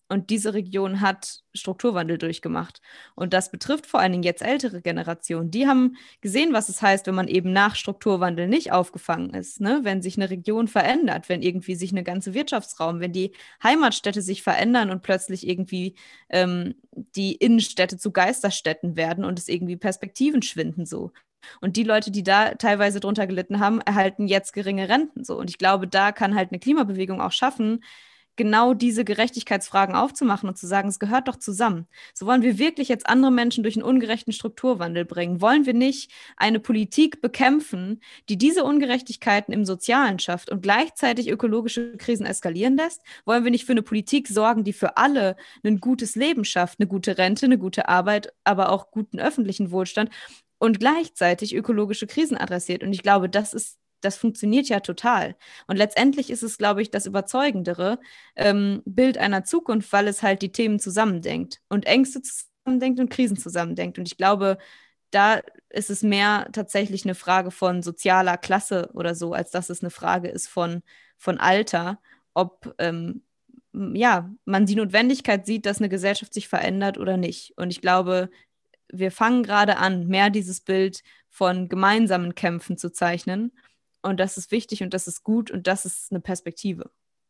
Und diese Region hat Strukturwandel durchgemacht. Und das betrifft vor allen Dingen jetzt ältere Generationen. Die haben gesehen, was es heißt, wenn man eben nach Strukturwandel nicht aufgefangen ist. Ne? Wenn sich eine Region verändert, wenn irgendwie sich eine ganze Wirtschaftsraum, wenn die Heimatstädte sich verändern und plötzlich irgendwie die Innenstädte zu Geisterstädten werden und es irgendwie Perspektiven schwinden so. Und die Leute, die da teilweise drunter gelitten haben, erhalten jetzt geringe Renten so. Und ich glaube, da kann halt eine Klimabewegung auch schaffen, genau diese Gerechtigkeitsfragen aufzumachen und zu sagen, es gehört doch zusammen. So wollen wir wirklich jetzt andere Menschen durch einen ungerechten Strukturwandel bringen. Wollen wir nicht eine Politik bekämpfen, die diese Ungerechtigkeiten im Sozialen schafft und gleichzeitig ökologische Krisen eskalieren lässt? Wollen wir nicht für eine Politik sorgen, die für alle ein gutes Leben schafft, eine gute Rente, eine gute Arbeit, aber auch guten öffentlichen Wohlstand und gleichzeitig ökologische Krisen adressiert? Und ich glaube, das funktioniert ja total. Und letztendlich ist es, glaube ich, das überzeugendere Bild einer Zukunft, weil es halt die Themen zusammendenkt und Ängste zusammendenkt und Krisen zusammendenkt. Und ich glaube, da ist es mehr tatsächlich eine Frage von sozialer Klasse oder so, als dass es eine Frage ist von Alter, ob ja, man die Notwendigkeit sieht, dass eine Gesellschaft sich verändert oder nicht. Und ich glaube, wir fangen gerade an, mehr dieses Bild von gemeinsamen Kämpfen zu zeichnen. Und das ist wichtig und das ist gut und das ist eine Perspektive.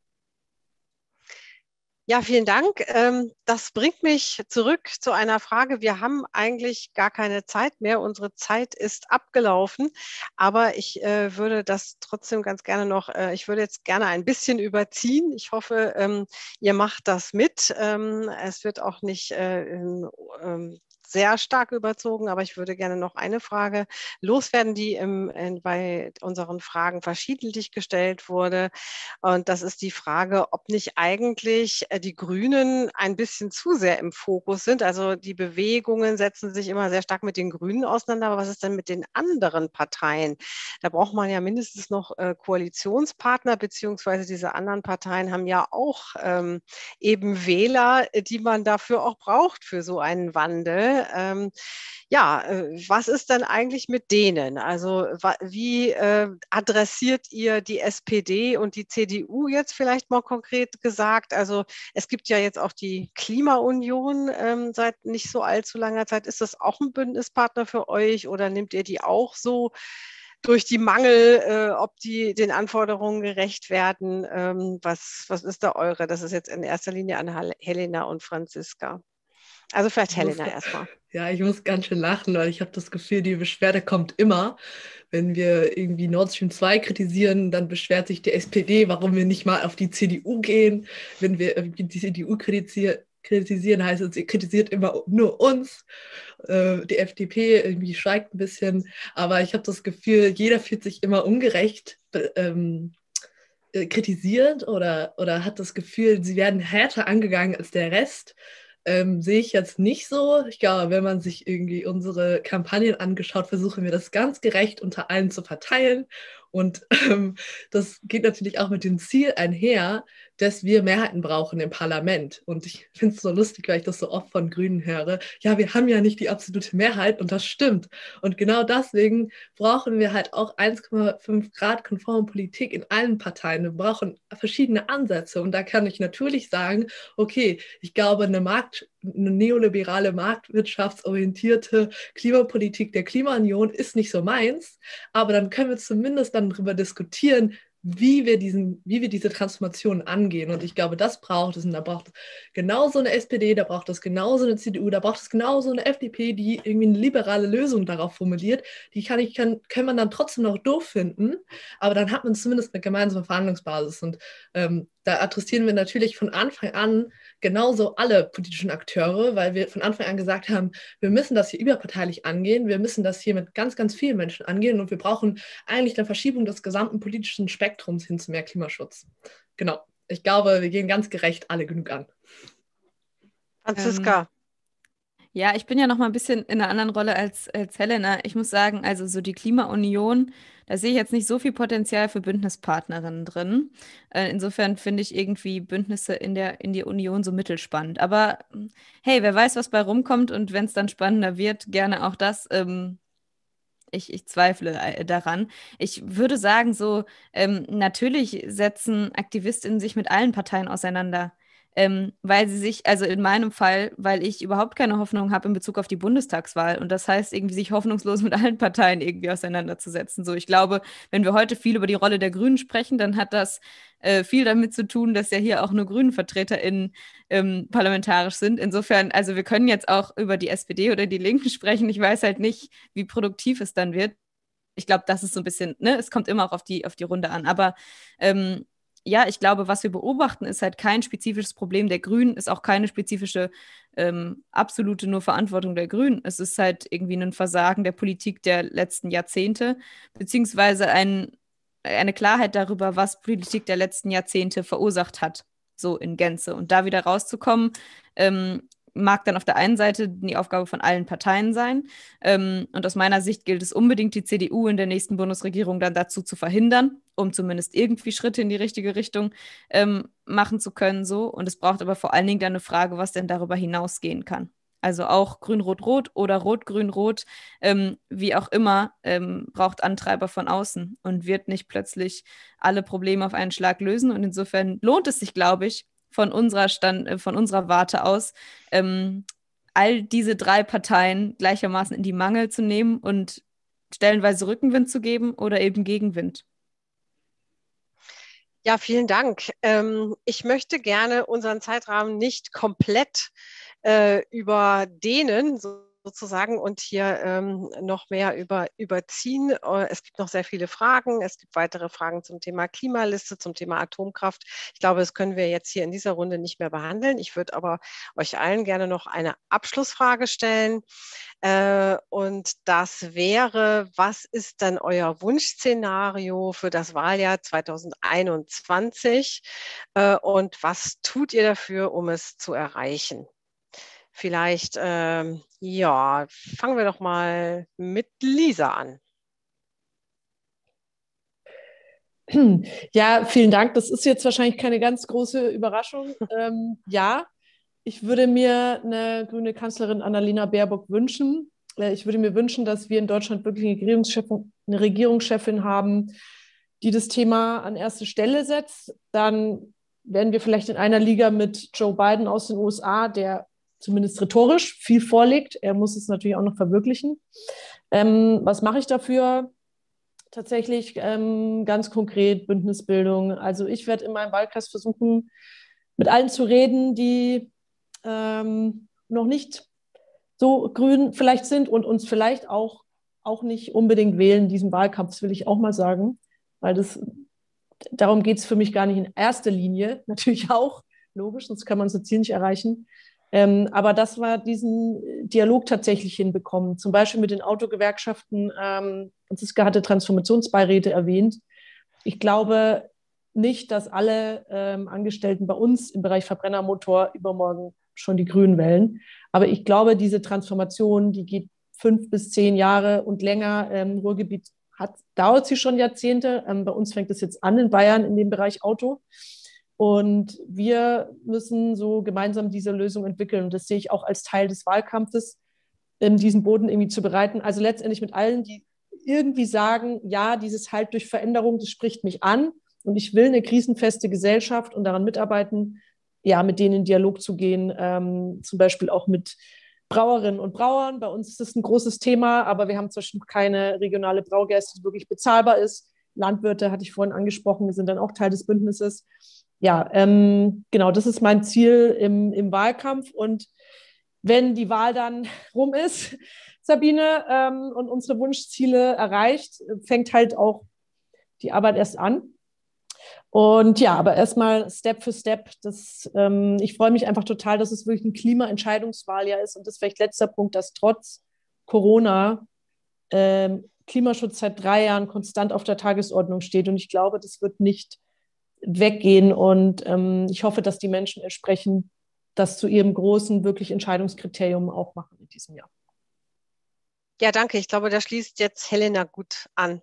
Ja, vielen Dank. Das bringt mich zurück zu einer Frage. Wir haben eigentlich gar keine Zeit mehr. Unsere Zeit ist abgelaufen. Aber ich würde das trotzdem ganz gerne noch, ich würde jetzt gerne ein bisschen überziehen. Ich hoffe, ihr macht das mit. Es wird auch nicht sehr stark überzogen, aber ich würde gerne noch eine Frage loswerden, die bei unseren Fragen verschiedentlich gestellt wurde. Und das ist die Frage, ob nicht eigentlich die Grünen ein bisschen zu sehr im Fokus sind. Also die Bewegungen setzen sich immer sehr stark mit den Grünen auseinander. Aber was ist denn mit den anderen Parteien? Da braucht man ja mindestens noch Koalitionspartner, beziehungsweise diese anderen Parteien haben ja auch eben Wähler, die man dafür auch braucht für so einen Wandel. Was ist denn eigentlich mit denen? Also wie adressiert ihr die SPD und die CDU jetzt vielleicht mal konkret gesagt? Also es gibt ja jetzt auch die Klimaunion seit nicht so allzu langer Zeit. Ist das auch ein Bündnispartner für euch oder nehmt ihr die auch so durch die Mangel, ob die den Anforderungen gerecht werden? Was ist da eure? Das ist jetzt in erster Linie an Helena und Franziska. Also vielleicht Helena erstmal. Ja, ich muss ganz schön lachen, weil ich habe das Gefühl, die Beschwerde kommt immer. Wenn wir irgendwie Nord Stream 2 kritisieren, dann beschwert sich die SPD, warum wir nicht mal auf die CDU gehen. Wenn wir irgendwie die CDU kritisieren, heißt es, ihr kritisiert immer nur uns. Die FDP irgendwie schweigt ein bisschen. Aber ich habe das Gefühl, jeder fühlt sich immer ungerecht kritisiert oder hat das Gefühl, sie werden härter angegangen als der Rest. Sehe ich jetzt nicht so. Ich glaube, wenn man sich irgendwie unsere Kampagnen angeschaut, versuchen wir das ganz gerecht unter allen zu verteilen. Und das geht natürlich auch mit dem Ziel einher, dass wir Mehrheiten brauchen im Parlament. Und ich finde es so lustig, weil ich das so oft von Grünen höre. Ja, wir haben ja nicht die absolute Mehrheit und das stimmt. Und genau deswegen brauchen wir halt auch 1,5 Grad konforme Politik in allen Parteien. Wir brauchen verschiedene Ansätze. Und da kann ich natürlich sagen, okay, ich glaube, eine neoliberale, marktwirtschaftsorientierte Klimapolitik der Klimaunion ist nicht so meins. Aber dann können wir zumindest dann darüber diskutieren, wie wir diese Transformation angehen. Und ich glaube, das braucht es. Und da braucht es genauso eine SPD, da braucht es genauso eine CDU, da braucht es genauso eine FDP, die irgendwie eine liberale Lösung darauf formuliert. Die kann man dann trotzdem noch doof finden, aber dann hat man zumindest eine gemeinsame Verhandlungsbasis. Und da adressieren wir natürlich von Anfang an genauso alle politischen Akteure, weil wir von Anfang an gesagt haben, wir müssen das hier überparteilich angehen, wir müssen das hier mit ganz, ganz vielen Menschen angehen und wir brauchen eigentlich eine Verschiebung des gesamten politischen Spektrums hin zu mehr Klimaschutz. Genau. Ich glaube, wir gehen ganz gerecht alle genug an. Franziska. Ja, ich bin ja noch mal ein bisschen in einer anderen Rolle als Helena. Ich muss sagen, also so die Klimaunion, da sehe ich jetzt nicht so viel Potenzial für Bündnispartnerinnen drin. Insofern finde ich irgendwie Bündnisse in die Union so mittelspannend. Aber hey, wer weiß, was bei rumkommt und wenn es dann spannender wird, gerne auch das. Ich zweifle daran. Ich würde sagen, so natürlich setzen AktivistInnen sich mit allen Parteien auseinander. weil sie sich, also in meinem Fall, weil ich überhaupt keine Hoffnung habe in Bezug auf die Bundestagswahl. Und das heißt, irgendwie sich hoffnungslos mit allen Parteien irgendwie auseinanderzusetzen. So, ich glaube, wenn wir heute viel über die Rolle der Grünen sprechen, dann hat das viel damit zu tun, dass ja hier auch nur GrünenvertreterInnen parlamentarisch sind. Insofern, also wir können jetzt auch über die SPD oder die Linken sprechen. Ich weiß halt nicht, wie produktiv es dann wird. Ich glaube, das ist so ein bisschen, ne, es kommt immer auch auf die Runde an. Aber ja, ich glaube, was wir beobachten, ist halt kein spezifisches Problem der Grünen, ist auch keine spezifische absolute nur Verantwortung der Grünen. Es ist halt irgendwie ein Versagen der Politik der letzten Jahrzehnte, beziehungsweise eine Klarheit darüber, was Politik der letzten Jahrzehnte verursacht hat, so in Gänze. Und da wieder rauszukommen, mag dann auf der einen Seite die Aufgabe von allen Parteien sein. Und aus meiner Sicht gilt es unbedingt, die CDU in der nächsten Bundesregierung dann dazu zu verhindern, um zumindest irgendwie Schritte in die richtige Richtung machen zu können. So. Und es braucht aber vor allen Dingen dann eine Frage, was denn darüber hinausgehen kann. Also auch Grün-Rot-Rot oder Rot-Grün-Rot, wie auch immer, braucht Antreiber von außen und wird nicht plötzlich alle Probleme auf einen Schlag lösen. Und insofern lohnt es sich, glaube ich, von unserer Warte aus, all diese drei Parteien gleichermaßen in die Mangel zu nehmen und stellenweise Rückenwind zu geben oder eben Gegenwind. Ja, vielen Dank. Ich möchte gerne unseren Zeitrahmen nicht komplett überdehnen, sozusagen, und hier noch mehr überziehen. Es gibt noch sehr viele Fragen. Es gibt weitere Fragen zum Thema Klimaliste, zum Thema Atomkraft. Ich glaube, das können wir jetzt hier in dieser Runde nicht mehr behandeln. Ich würde aber euch allen gerne noch eine Abschlussfrage stellen. Und das wäre, was ist dann euer Wunschszenario für das Wahljahr 2021? Und was tut ihr dafür, um es zu erreichen? Vielleicht, ja, fangen wir doch mal mit Lisa an. Ja, vielen Dank. Das ist jetzt wahrscheinlich keine ganz große Überraschung. Ja, ich würde mir eine grüne Kanzlerin Annalena Baerbock wünschen. Ich würde mir wünschen, dass wir in Deutschland wirklich eine Regierungschefin haben, die das Thema an erste Stelle setzt. Dann werden wir vielleicht in einer Liga mit Joe Biden aus den USA, der zumindest rhetorisch viel vorlegt. Er muss es natürlich auch noch verwirklichen. Was mache ich dafür? Tatsächlich ganz konkret Bündnisbildung. Also ich werde in meinem Wahlkreis versuchen, mit allen zu reden, die noch nicht so grün vielleicht sind und uns vielleicht auch nicht unbedingt wählen in diesem Wahlkampf. Das will ich auch mal sagen, weil darum geht es für mich gar nicht in erster Linie. Natürlich auch, logisch, sonst kann man das Ziel nicht erreichen. Aber dass wir diesen Dialog tatsächlich hinbekommen, zum Beispiel mit den Autogewerkschaften. Franziska hatte Transformationsbeiräte erwähnt. Ich glaube nicht, dass alle Angestellten bei uns im Bereich Verbrennermotor übermorgen schon die Grünen wählen. Aber ich glaube, diese Transformation, die geht 5 bis 10 Jahre und länger. Ruhrgebiet dauert sie schon Jahrzehnte. Bei uns fängt es jetzt an in Bayern in dem Bereich Auto. Und wir müssen so gemeinsam diese Lösung entwickeln. Und das sehe ich auch als Teil des Wahlkampfes, diesen Boden irgendwie zu bereiten. Also letztendlich mit allen, die irgendwie sagen, ja, dieses Halt durch Veränderung, das spricht mich an und ich will eine krisenfeste Gesellschaft und daran mitarbeiten, ja, mit denen in Dialog zu gehen, zum Beispiel auch mit Brauerinnen und Brauern. Bei uns ist das ein großes Thema, aber wir haben zum Beispiel keine regionale Braugerste, die wirklich bezahlbar ist. Landwirte hatte ich vorhin angesprochen, wir sind dann auch Teil des Bündnisses. Ja, genau, das ist mein Ziel im Wahlkampf. Und wenn die Wahl dann rum ist, Sabine, und unsere Wunschziele erreicht, fängt halt auch die Arbeit erst an. Und ja, aber erstmal Step für Step. Ich freue mich einfach total, dass es wirklich ein Klimaentscheidungswahljahr ist. Und das ist vielleicht letzter Punkt, dass trotz Corona Klimaschutz seit 3 Jahren konstant auf der Tagesordnung steht. Und ich glaube, das wird nicht weggehen. Und ich hoffe, dass die Menschen entsprechend das zu ihrem großen, wirklich Entscheidungskriterium auch machen in diesem Jahr. Ja, danke. Ich glaube, da schließt jetzt Helena gut an.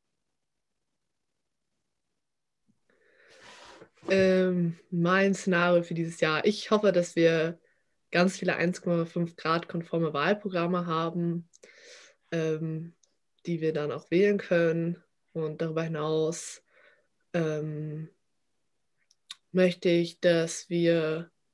Mein Szenario für dieses Jahr. Ich hoffe, dass wir ganz viele 1,5 Grad konforme Wahlprogramme haben, die wir dann auch wählen können. Und darüber hinaus möchte ich, dass wir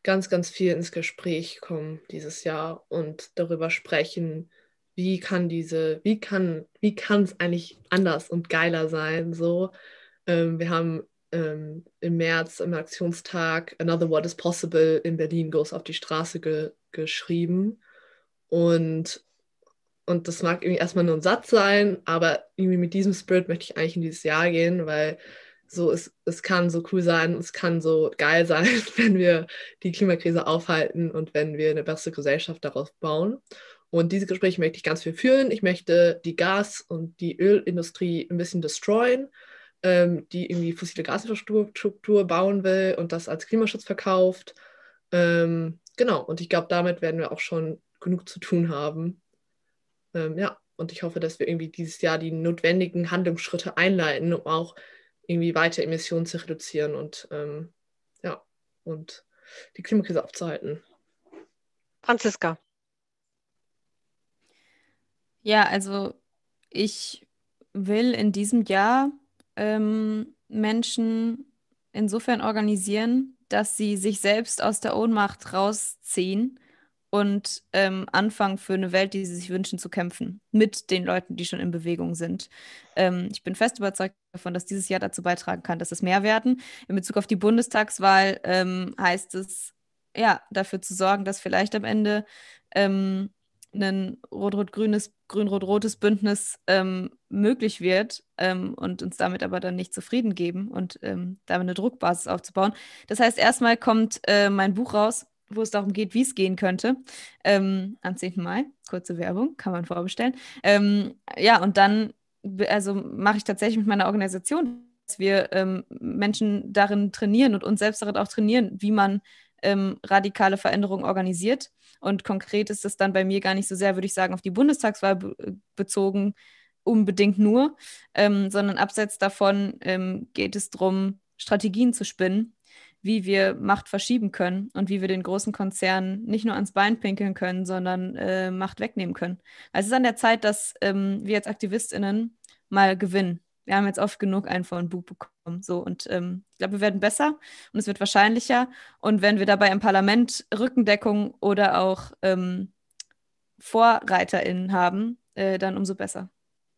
ganz, ganz viel ins Gespräch kommen dieses Jahr und darüber sprechen, wie kann es eigentlich anders und geiler sein? So, wir haben im März im Aktionstag Another What is Possible in Berlin Goes auf die Straße geschrieben. Und das mag irgendwie erstmal nur ein Satz sein, aber irgendwie mit diesem Spirit möchte ich eigentlich in dieses Jahr gehen, weil so es kann so cool sein, es kann so geil sein, wenn wir die Klimakrise aufhalten und wenn wir eine bessere Gesellschaft darauf bauen. Und diese Gespräche möchte ich ganz viel führen. Ich möchte die Gas- und die Ölindustrie ein bisschen destroyen, die irgendwie fossile Gasinfrastruktur bauen will und das als Klimaschutz verkauft. Genau, und ich glaube, damit werden wir auch schon genug zu tun haben. Ja, und ich hoffe, dass wir irgendwie dieses Jahr die notwendigen Handlungsschritte einleiten, um auch irgendwie weiter Emissionen zu reduzieren ja, und die Klimakrise aufzuhalten. Franziska. Ja, also ich will in diesem Jahr Menschen insofern organisieren, dass sie sich selbst aus der Ohnmacht rausziehen und anfangen für eine Welt, die sie sich wünschen, zu kämpfen. Mit den Leuten, die schon in Bewegung sind. Ich bin fest überzeugt davon, dass dieses Jahr dazu beitragen kann, dass es mehr werden. In Bezug auf die Bundestagswahl heißt es, ja, dafür zu sorgen, dass vielleicht am Ende ein grün-rot-rotes Bündnis möglich wird und uns damit aber dann nicht zufrieden geben und damit eine Druckbasis aufzubauen. Das heißt, erstmal kommt mein Buch raus, wo es darum geht, wie es gehen könnte. Am 10. Mai, kurze Werbung, kann man vorbestellen. Ja, und dann also mache ich tatsächlich mit meiner Organisation, dass wir Menschen darin trainieren und uns selbst darin auch trainieren, wie man radikale Veränderungen organisiert. Und konkret ist es dann bei mir gar nicht so sehr, würde ich sagen, auf die Bundestagswahl bezogen, unbedingt nur, sondern abseits davon geht es darum, Strategien zu spinnen, wie wir Macht verschieben können und wie wir den großen Konzernen nicht nur ans Bein pinkeln können, sondern Macht wegnehmen können. Also es ist an der Zeit, dass wir als AktivistInnen mal gewinnen. Wir haben jetzt oft genug einen von Bug bekommen. So, und ich glaube, wir werden besser und es wird wahrscheinlicher. Und wenn wir dabei im Parlament Rückendeckung oder auch VorreiterInnen haben, dann umso besser.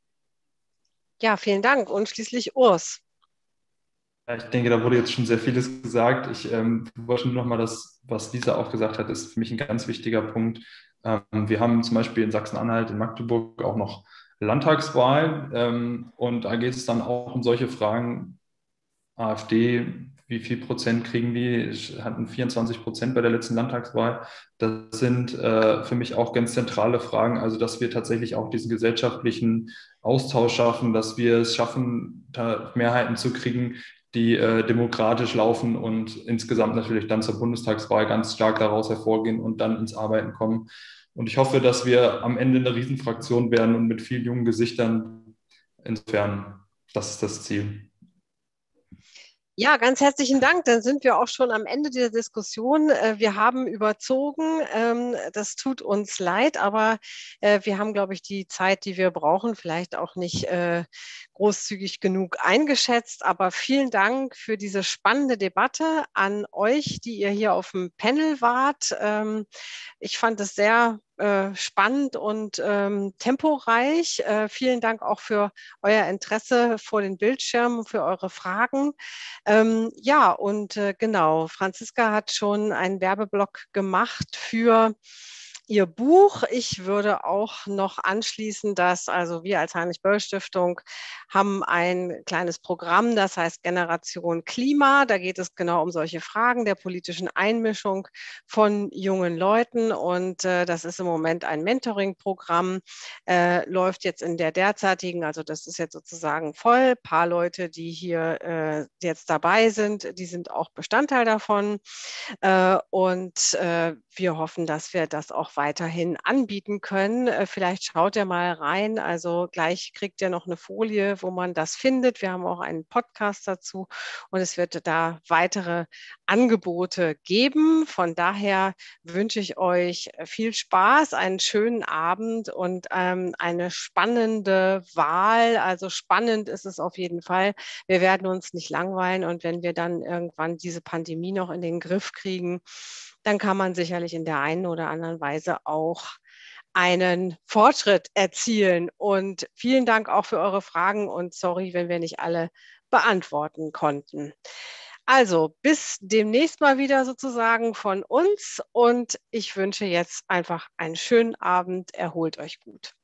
Ja, vielen Dank. Und schließlich Urs. Ja, ich denke, da wurde jetzt schon sehr vieles gesagt. Ich wollte nur noch mal das, was Lisa auch gesagt hat, ist für mich ein ganz wichtiger Punkt. Wir haben zum Beispiel in Sachsen-Anhalt, in Magdeburg auch noch Landtagswahl. Und da geht es dann auch um solche Fragen. AfD, wie viel Prozent kriegen die? Hatten 24% bei der letzten Landtagswahl. Das sind für mich auch ganz zentrale Fragen. Also, dass wir tatsächlich auch diesen gesellschaftlichen Austausch schaffen, dass wir es schaffen, da Mehrheiten zu kriegen, die demokratisch laufen und insgesamt natürlich dann zur Bundestagswahl ganz stark daraus hervorgehen und dann ins Arbeiten kommen. Und ich hoffe, dass wir am Ende eine Riesenfraktion werden und mit vielen jungen Gesichtern. Insofern, das ist das Ziel. Ja, ganz herzlichen Dank. Dann sind wir auch schon am Ende der Diskussion. Wir haben überzogen. Das tut uns leid, aber wir haben, glaube ich, die Zeit, die wir brauchen, vielleicht auch nicht großzügig genug eingeschätzt. Aber vielen Dank für diese spannende Debatte an euch, die ihr hier auf dem Panel wart. Ich fand es sehr spannend und temporeich. Vielen Dank auch für euer Interesse vor den Bildschirmen, für eure Fragen. Ja, und genau, Franziska hat schon einen Werbeblock gemacht für ihr Buch. Ich würde auch noch anschließen, dass also wir als Heinrich-Böll-Stiftung haben ein kleines Programm, das heißt Generation Klima. Da geht es genau um solche Fragen der politischen Einmischung von jungen Leuten. Und das ist im Moment ein Mentoring-Programm, läuft jetzt in der derzeitigen, also das ist jetzt sozusagen voll. Ein paar Leute, die hier jetzt dabei sind, die sind auch Bestandteil davon. Und wir hoffen, dass wir das auch weiterhin anbieten können. Vielleicht schaut ihr mal rein. Also gleich kriegt ihr noch eine Folie, wo man das findet. Wir haben auch einen Podcast dazu und es wird da weitere Angebote geben. Von daher wünsche ich euch viel Spaß, einen schönen Abend und eine spannende Wahl. Also spannend ist es auf jeden Fall. Wir werden uns nicht langweilen und wenn wir dann irgendwann diese Pandemie noch in den Griff kriegen, dann kann man sicherlich in der einen oder anderen Weise auch einen Fortschritt erzielen. Und vielen Dank auch für eure Fragen und sorry, wenn wir nicht alle beantworten konnten. Also bis demnächst mal wieder sozusagen von uns und ich wünsche jetzt einfach einen schönen Abend. Erholt euch gut.